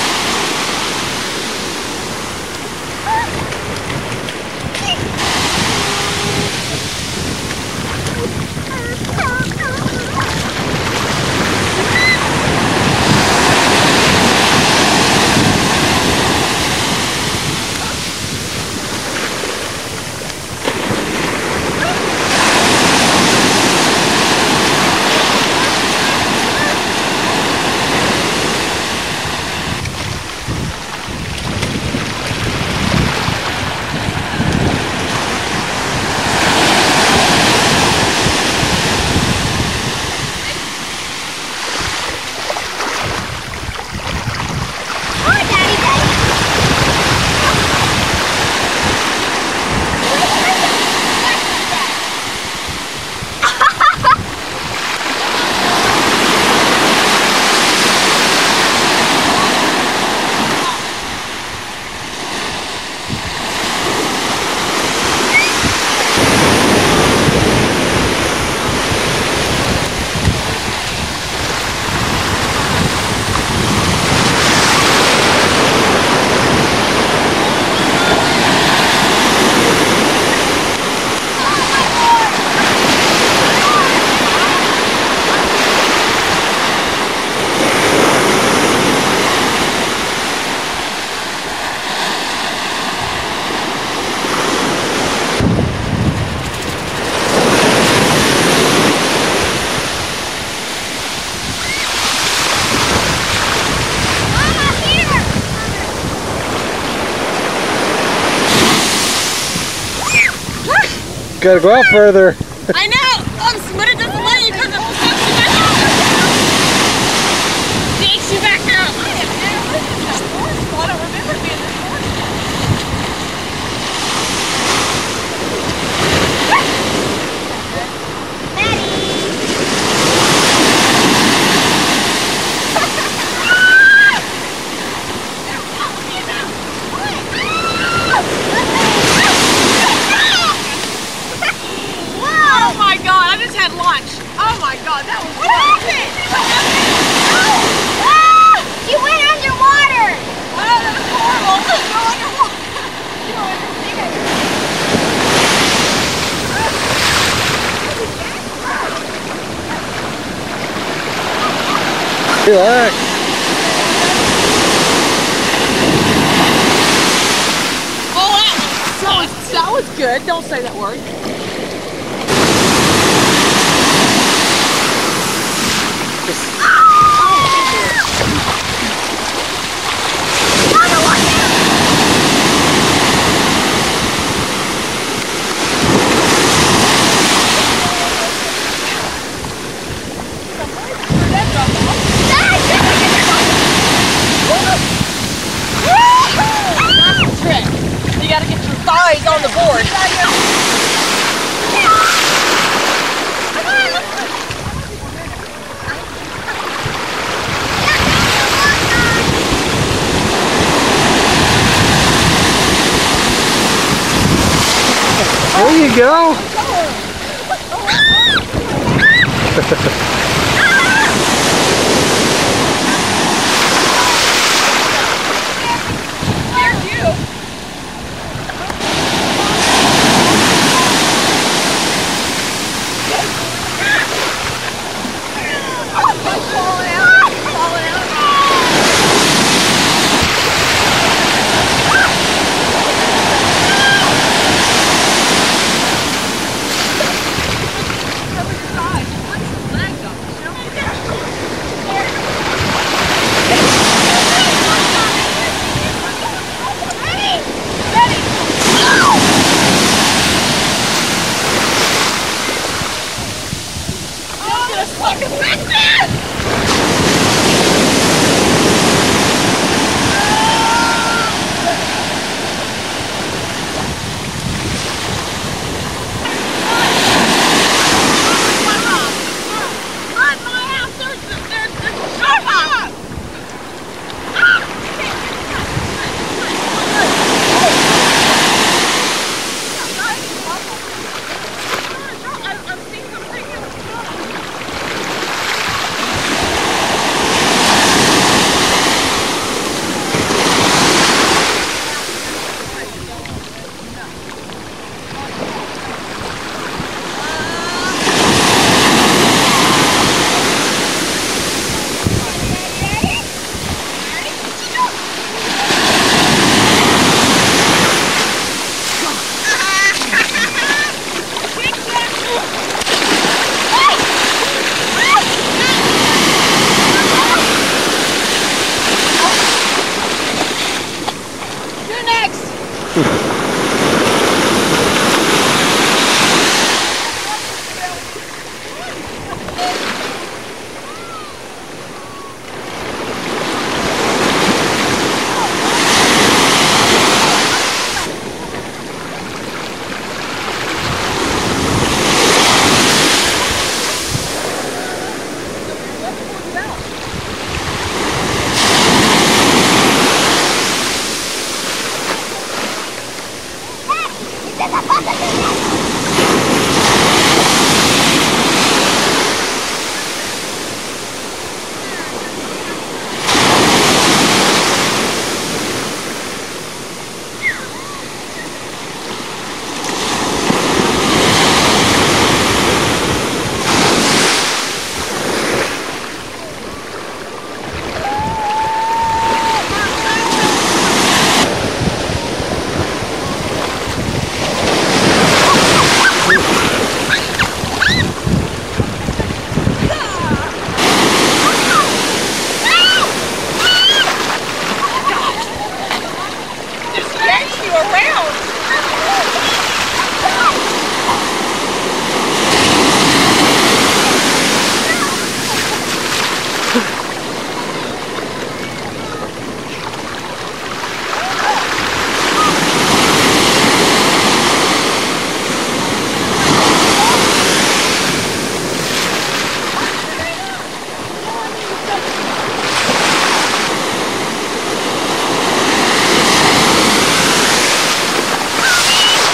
S12: Gotta go out further.
S11: I know, um, but it doesn't let you because it will suck you back out. Takes you back out. I have never been in that forest. I don't remember being in the forest. Oh my god, I just had lunch. Oh my god, that was what happened? What happened? Oh. Ah!
S4: You went underwater!
S11: Oh, that was horrible. Go underwater. Go underwater.
S12: Relax.
S11: Oh, that was, that was good. Don't say that word. You gotta get your thighs on the board.
S12: There you go.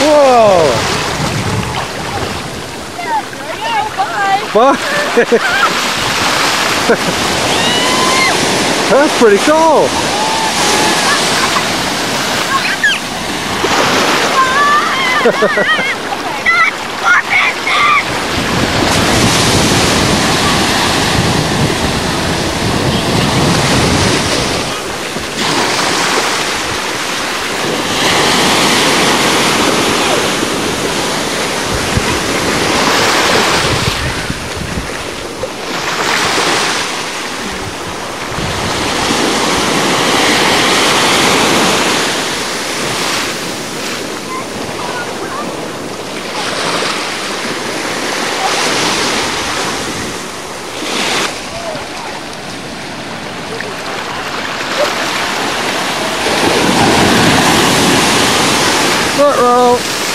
S12: Whoa! Bye. That's pretty cool. Roll.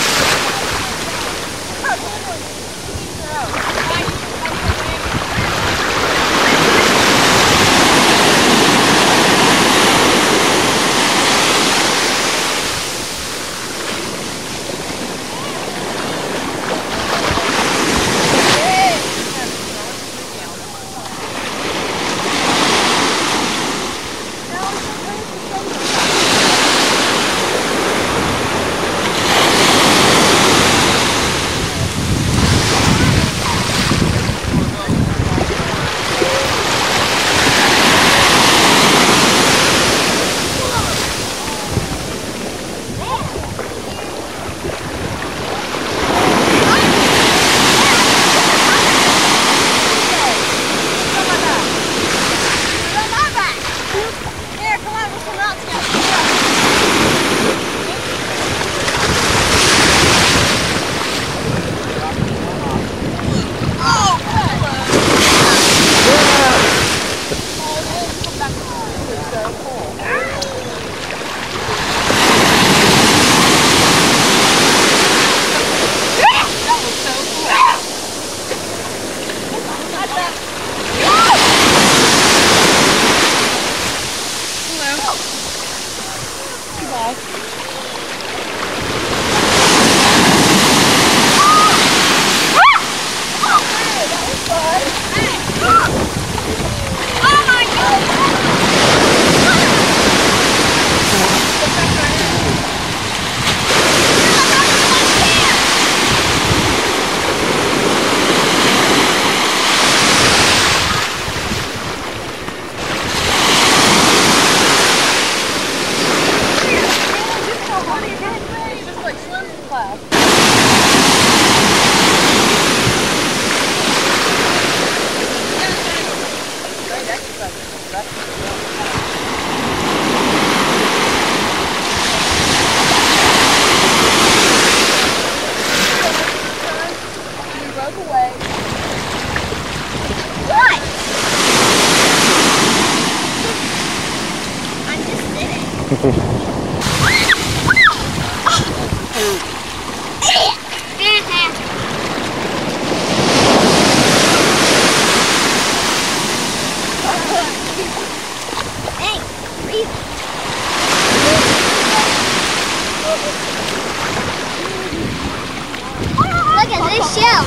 S4: Look at this shell.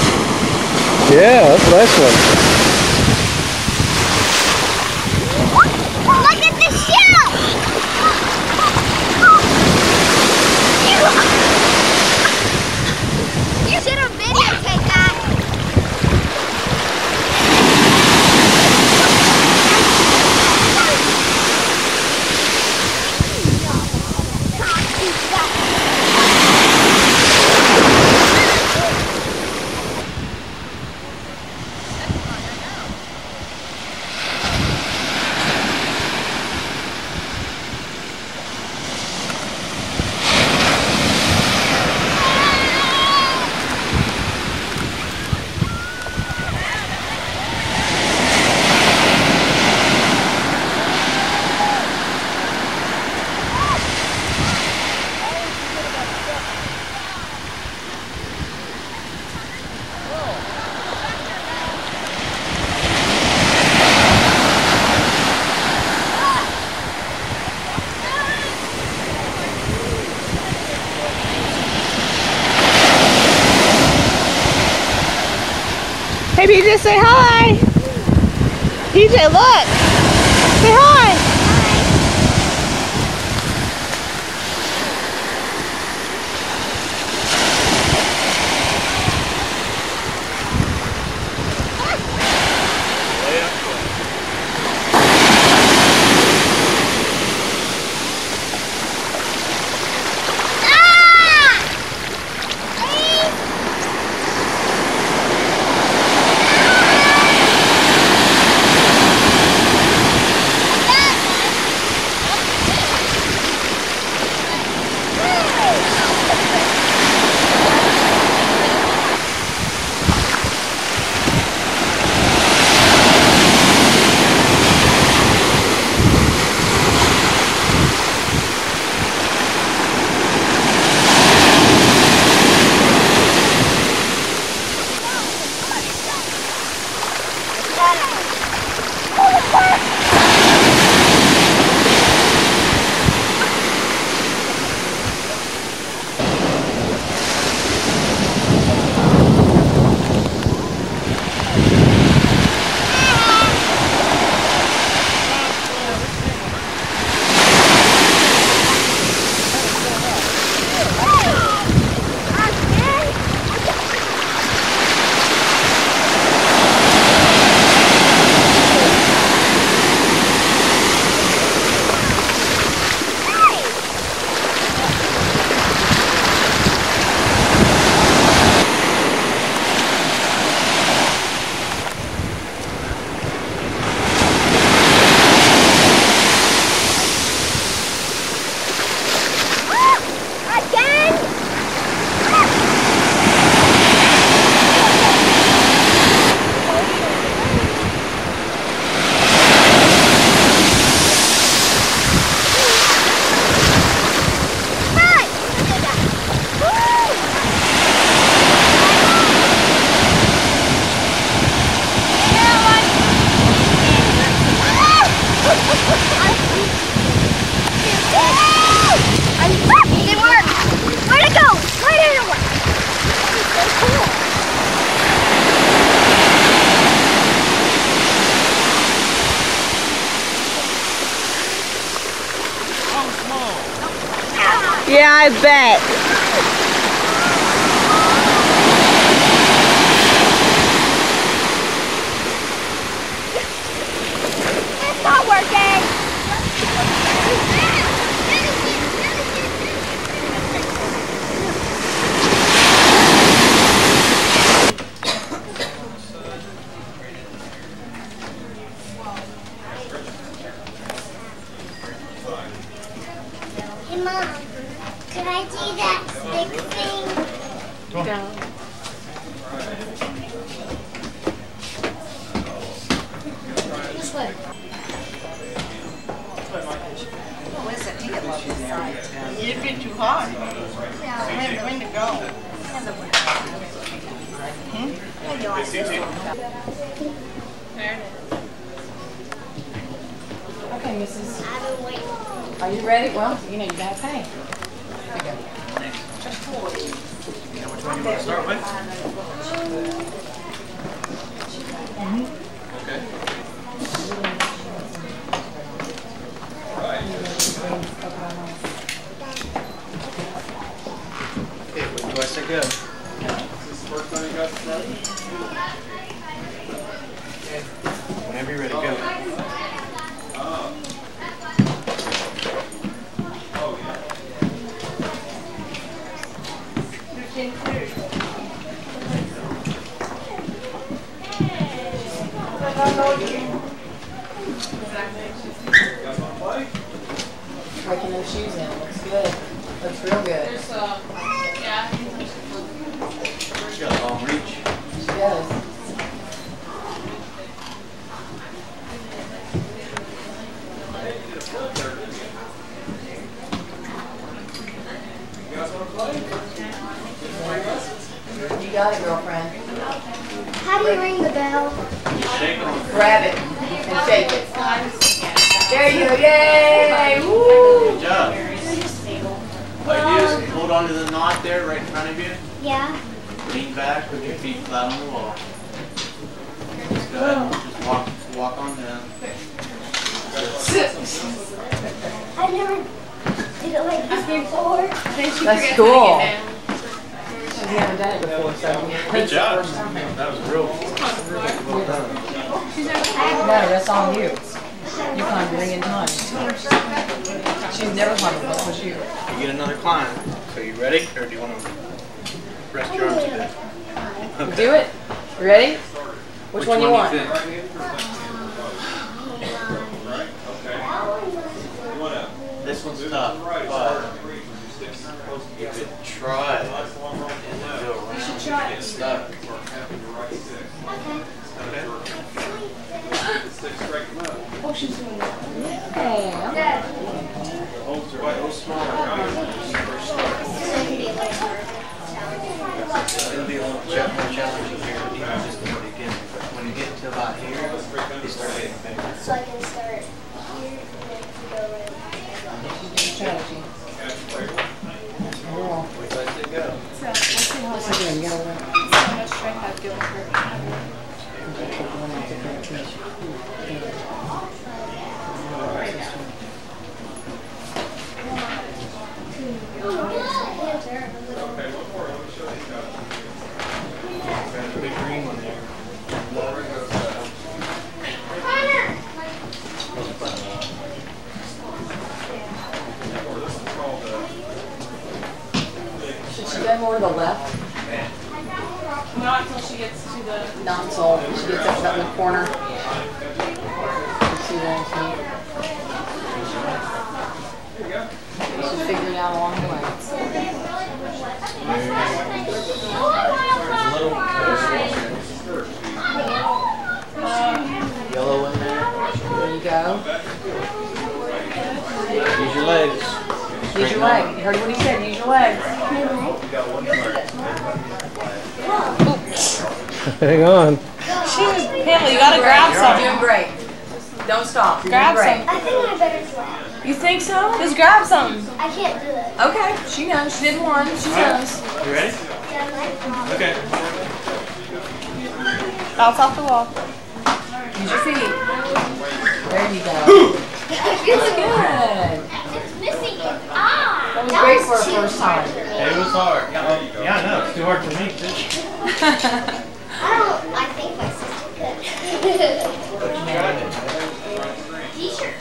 S12: Yeah, that's a nice one.
S4: Look at the shell. You should have videotaped that.
S8: J, say hi. P J, look. Say hi. Yeah, I bet.
S4: It's not working. Hey, Mom. Could I do that stick thing?
S6: Down.
S4: This way.
S2: Oh, is it? You get love this side. It'd be too hot. Yeah, I have when to go. Hmm?
S6: Okay, Missus Are you ready? Well, you know you gotta pay.
S7: You know which one you want to start with? Okay. Okay, when do I say go? Is this the first time you got the front? Okay. Whenever you're ready, go.
S6: Breaking those shoes in. Looks good. Looks real good.
S11: There's uh, yeah.
S7: She's got a long reach.
S6: She does.
S7: You guys want to play?
S6: You got it, girlfriend.
S4: How do you ring the bell?
S6: Grab it and shake it. There you go. Yay! Woo!
S7: Good job. Idea is hold on to the knot there right in front of you.
S4: Yeah.
S7: Lean back with your feet flat on the wall. ahead. Just walk, walk on down.
S4: I never did it like this before.
S2: That's cool. She's never done it before, so
S7: Good job. That was real. Well done.
S2: no, that's on you. You climbed a million times. She's never climbed it before you.
S7: You get another climb. So you ready, or do you want to rest your arms a bit? Okay.
S2: Do it. You ready? Which, Which one, one you want?
S7: You think? This one's tough, but you could try it and then go around and get stuck. Okay.
S2: Oh, she's doing that. Hey, okay.
S7: It'll be a little more challenging here, even just in the beginning. But when you get to about here, you start getting bigger.
S4: So I can start here and then go right.
S2: Strategy. Girl.
S7: Wait, let it go.
S2: What's she doing? Get over there.
S7: Big green one there.
S2: Should she go more to the left?
S11: Not until she gets to the...
S2: Not until she gets up in the corner. You see that? You should figure it out along the way.
S7: Yellow in there.
S2: There you go.
S7: Use your legs.
S2: Use your leg. You heard what he said. Use your legs.
S12: Hang on.
S11: She's, Pamela, you gotta grab
S2: You're
S11: some.
S2: doing great. Don't stop. You're
S11: Grab
S2: doing
S11: some.
S2: great.
S4: I think I better slap.
S11: You think so? Just grab some.
S4: I can't do it.
S2: Okay. She knows. She did one. She knows.
S7: You ready? Okay.
S11: Bounce off the wall.
S2: Use your feet. There you go.
S4: That's
S2: Good.
S4: It's missing it. Ah!
S2: That was great for a first time.
S7: It was hard. Yeah, I know. It's too hard for me, too.
S4: I don't. I think my sister could.
S7: But you tried it.
S4: T-shirt.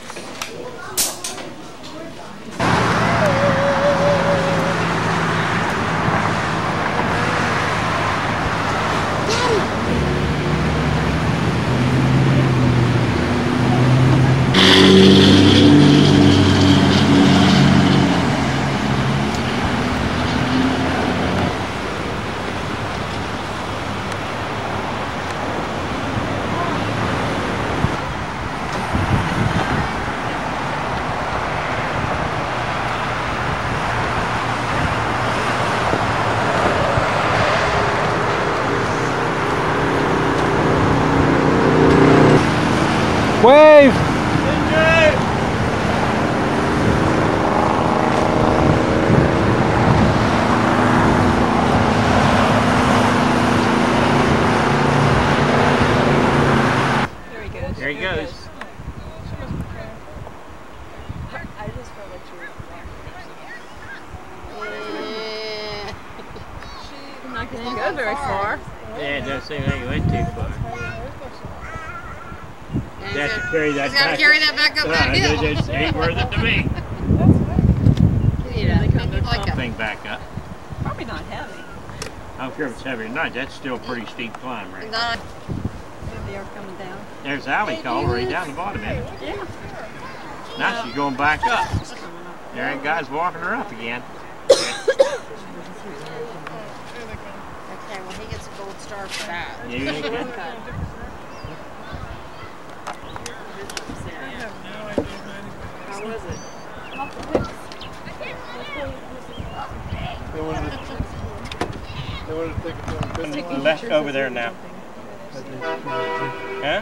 S12: Wave!
S1: There he goes.
S6: I just felt like she was She's not going to go very far.
S1: Yeah, it doesn't seem like he went too far. You have to carry that
S5: He's got to
S1: back.
S5: carry that back up that
S1: Uh,
S5: hill.
S1: It just ain't worth it to me.
S5: Yeah, like a
S1: Thing back up.
S6: Probably not heavy.
S1: I don't care if it's heavy or not. That's still a pretty steep climb, right?
S5: not.
S6: They are coming down.
S1: There's Alley call right down the bottom end.
S6: Yeah.
S1: Now she's going back up. There ain't guys walking her up again.
S5: Okay, well he gets a gold star for that.
S1: Yeah, you ain't good.
S6: How was it?
S12: They wanted to, they wanted to take a picture.
S1: Left over there now. Huh?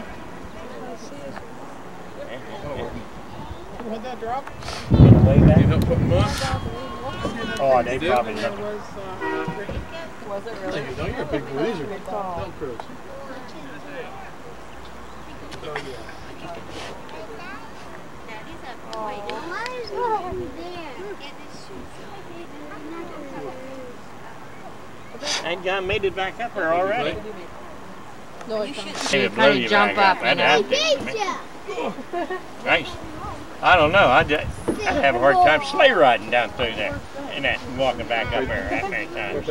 S12: Had that drop?
S1: Way back.
S12: You don't put mud?
S1: Oh, they probably did.
S6: Was it really?
S12: No, you're a big bruiser. Don't cruise.
S17: That guy made it back up there already.
S6: No,
S17: He would blow you
S6: jump
S17: back
S6: up,
S17: I'd
S6: you
S17: have to. Nice. I don't know. I'd, I'd have a hard time sleigh riding down through there and that walking back up there that many times.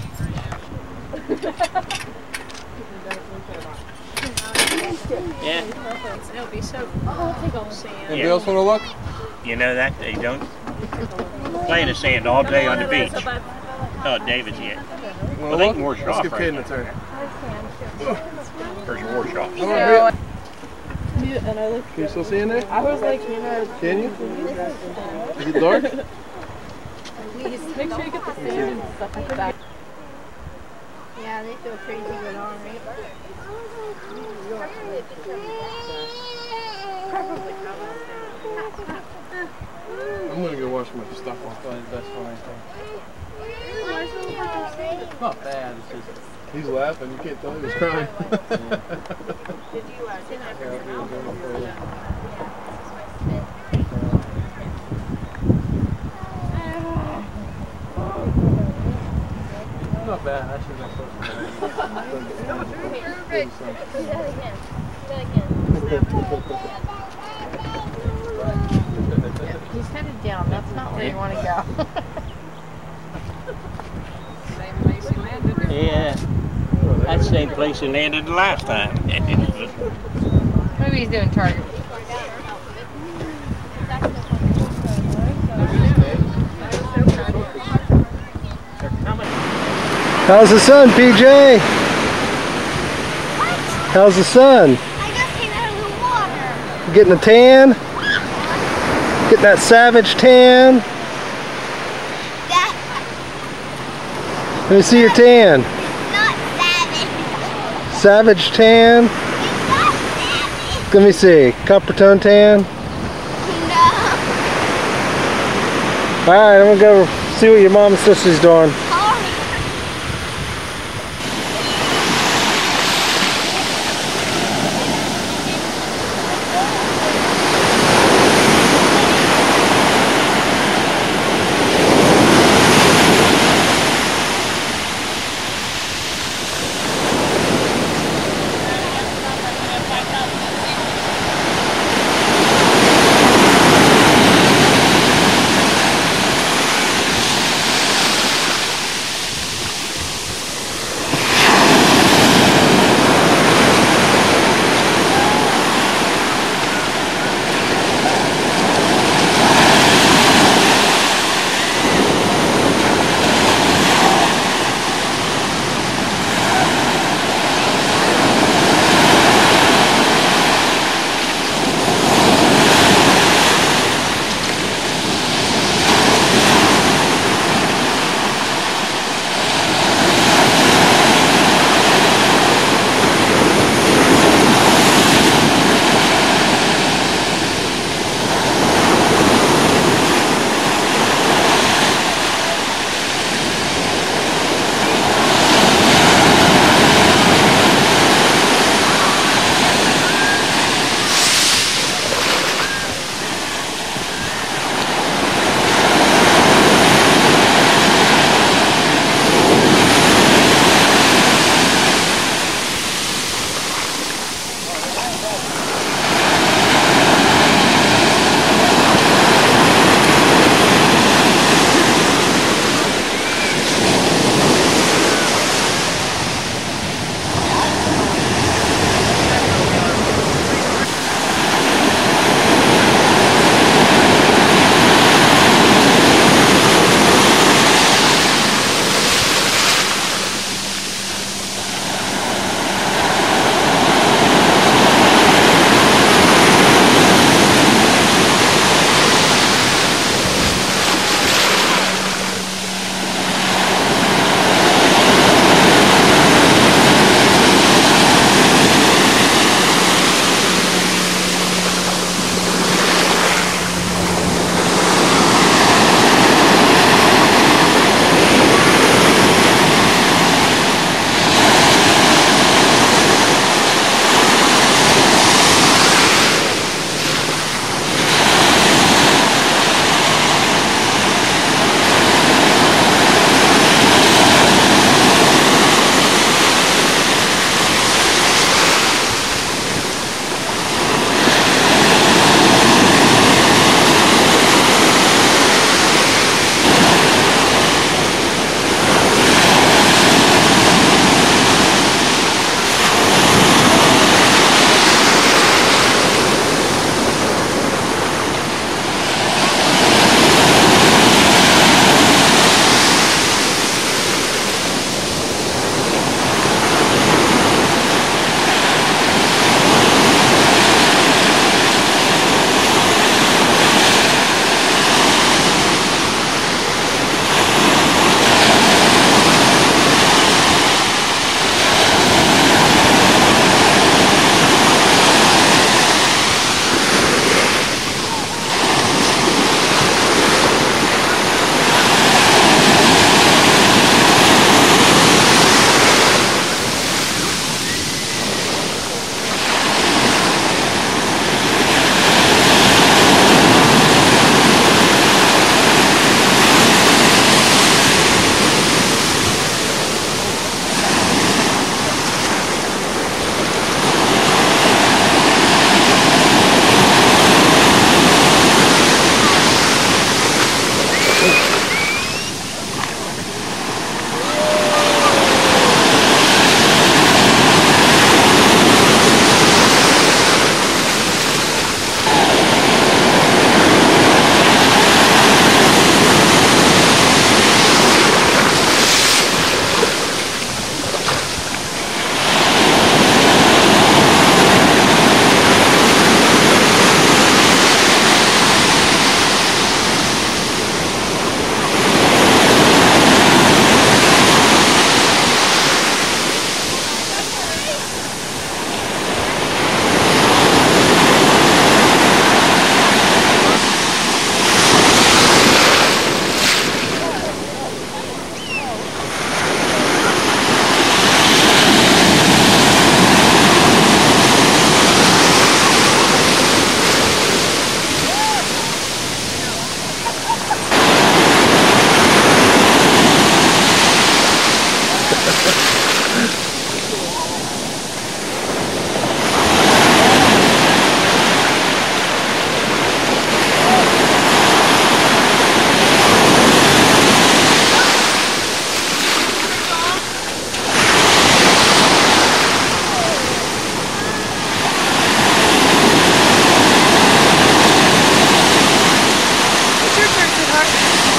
S17: Yeah.
S6: It'll be so cool to go sand.
S12: Anybody else want to look?
S17: You know that they don't play in the sand all day on the beach. Oh, David's yet. Well, they can wash it
S12: Let's
S17: off
S12: give
S17: right
S12: Caden a
S17: now.
S12: turn.
S17: There's your wash offs.
S12: Come on, Britt.
S11: And I looked.
S12: Can you still see in there?
S11: I was like, you know.
S12: Can you? Is it dark?
S11: Please make sure you get the sand and stuff like that.
S3: Yeah, they feel crazy good on, right?
S12: I'm gonna go wash my stuff off. That's fine. It's not bad. It's just he's laughing. You can't tell he was crying.
S3: Did you uh, sit
S12: Not bad. I should have
S6: He's headed down. That's not where you want to go.
S17: Yeah. That's the same place he landed the last time.
S6: Maybe he's doing target.
S12: How's the sun, P J? How's the sun?
S4: I just came out of the water.
S12: Getting a tan? Getting that savage tan?
S4: That
S12: Let me see your tan.
S4: is not savage.
S12: Savage tan?
S4: It's not savage.
S12: Let me see. Copper tone tan?
S4: No.
S12: Alright, I'm gonna go see what your mom and sister's doing.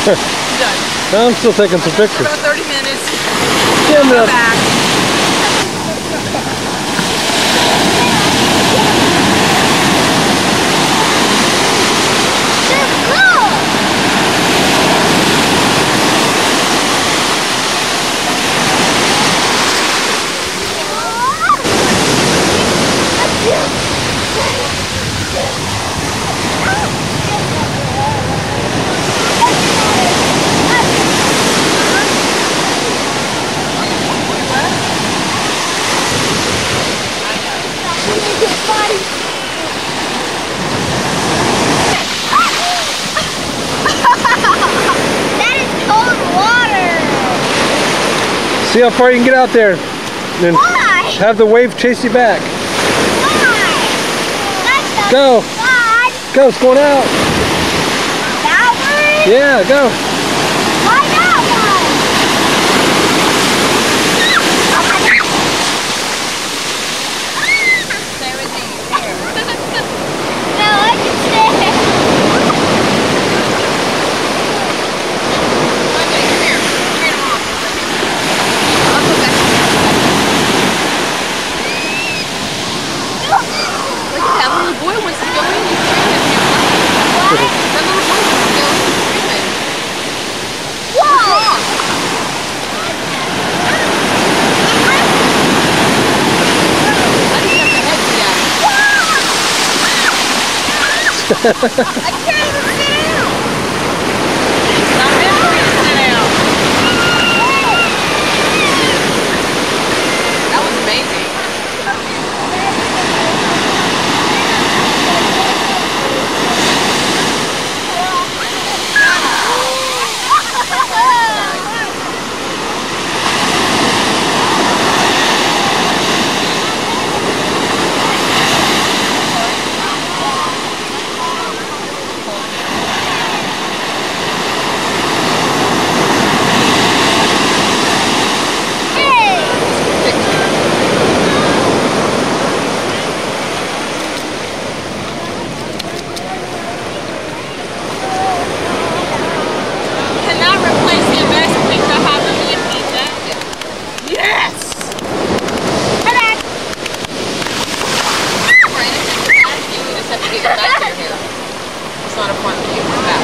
S11: Done.
S12: I'm still taking some pictures.
S11: About thirty minutes.
S12: Yeah,
S11: Go
S12: man.
S11: back.
S4: That is cold water.
S12: See how far you can get out there. And
S4: Why?
S12: have the wave chase you back.
S4: Why? That's the
S12: Go.
S4: fun.
S12: Go, it's going out.
S4: That one?
S12: Yeah, go.
S4: Why that one?
S11: Stay with me.
S4: No, I can stay.
S11: Look at that little boy wants to go in. He's screaming. What? That little boy wants to go in. He's screaming. What's wrong? I just have to head to that.
S4: I can't even sit down.
S11: It's not meant for you to sit down. That was amazing. Cannot replace the amazing things I have in the pizza. Yes! Brandon, you just have to get your back here. It's not a front view, it's back.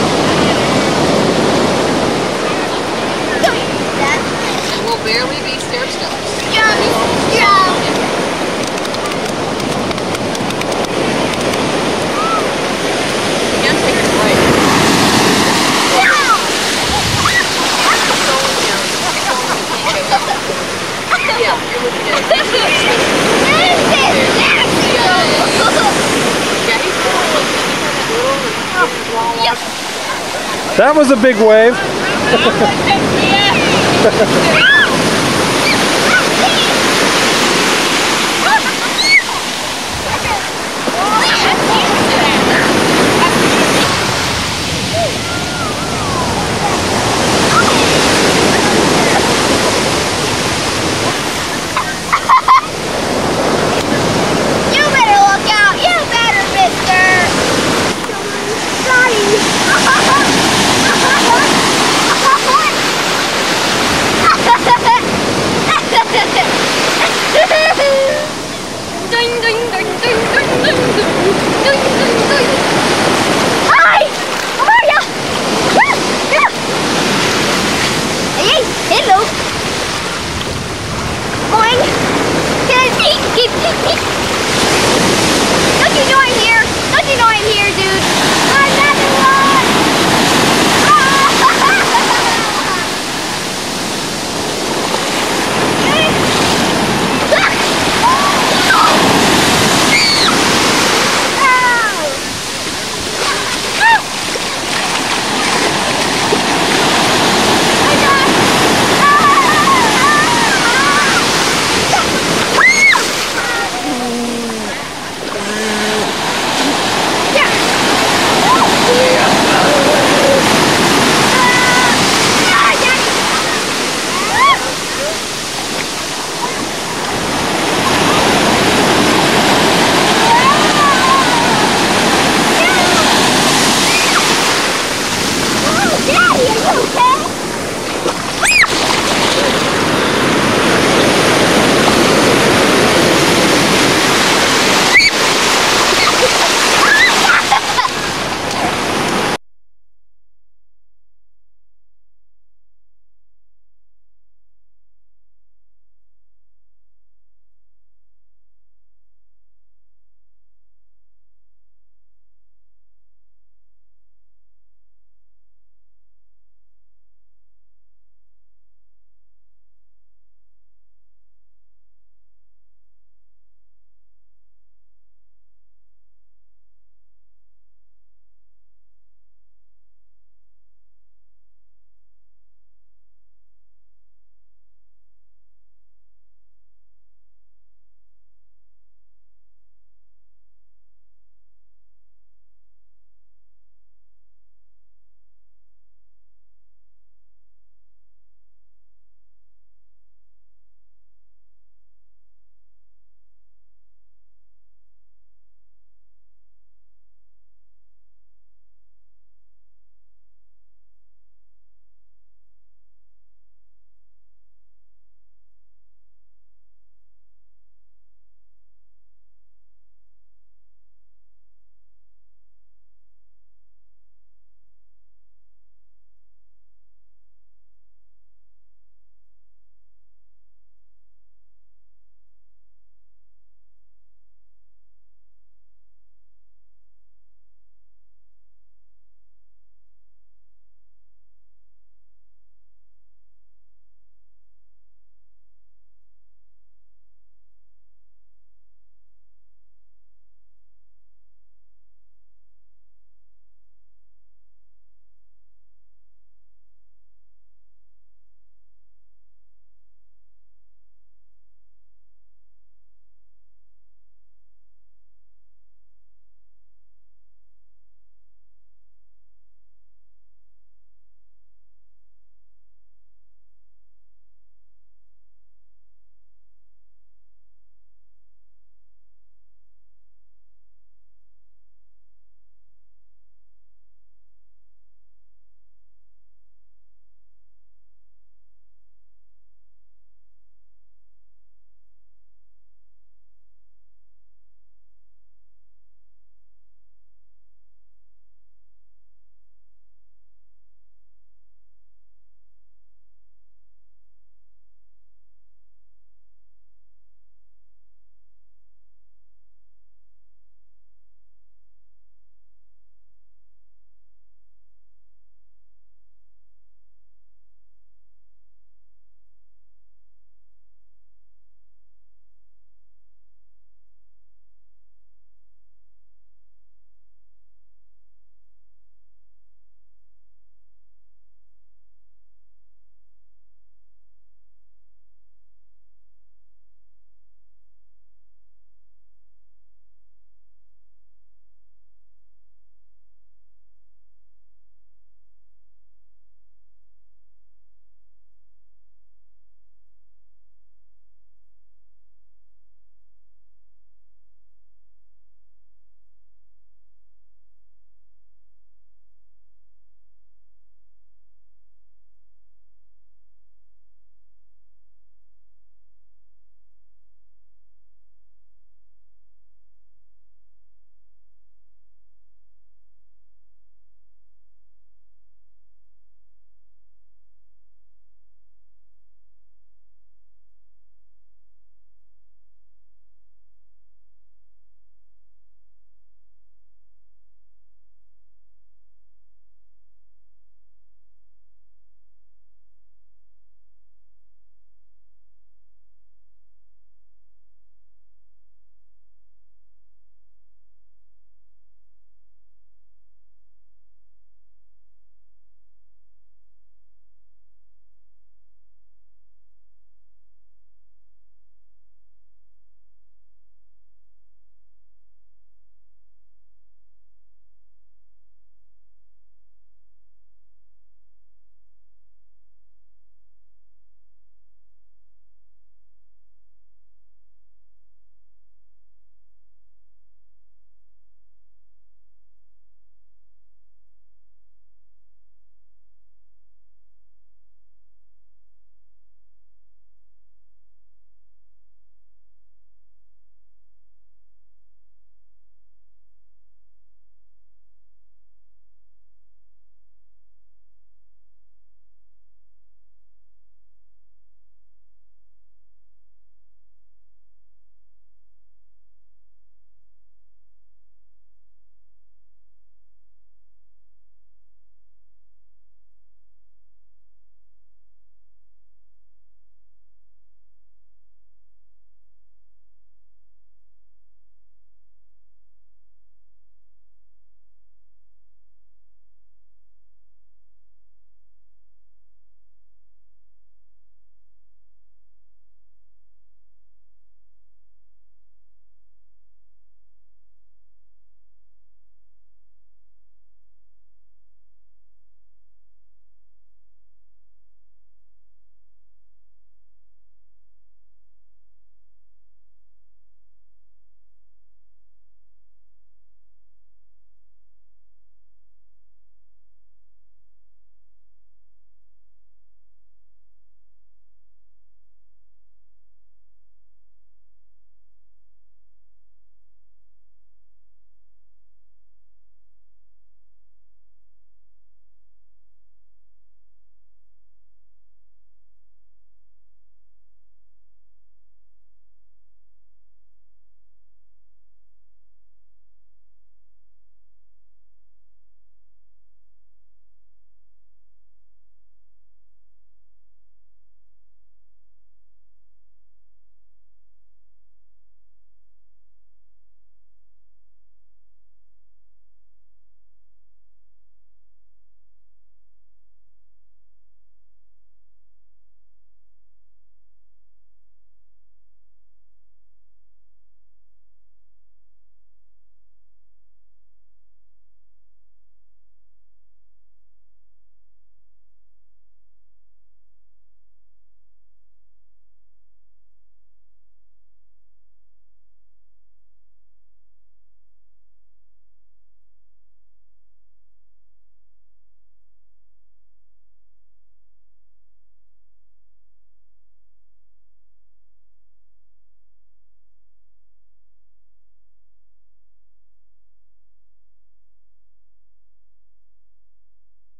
S11: And we'll barely be stair steps.
S4: Jump, jump.
S11: Again, take a break. Yeah, you're looking at
S12: That was a big wave.
S11: it.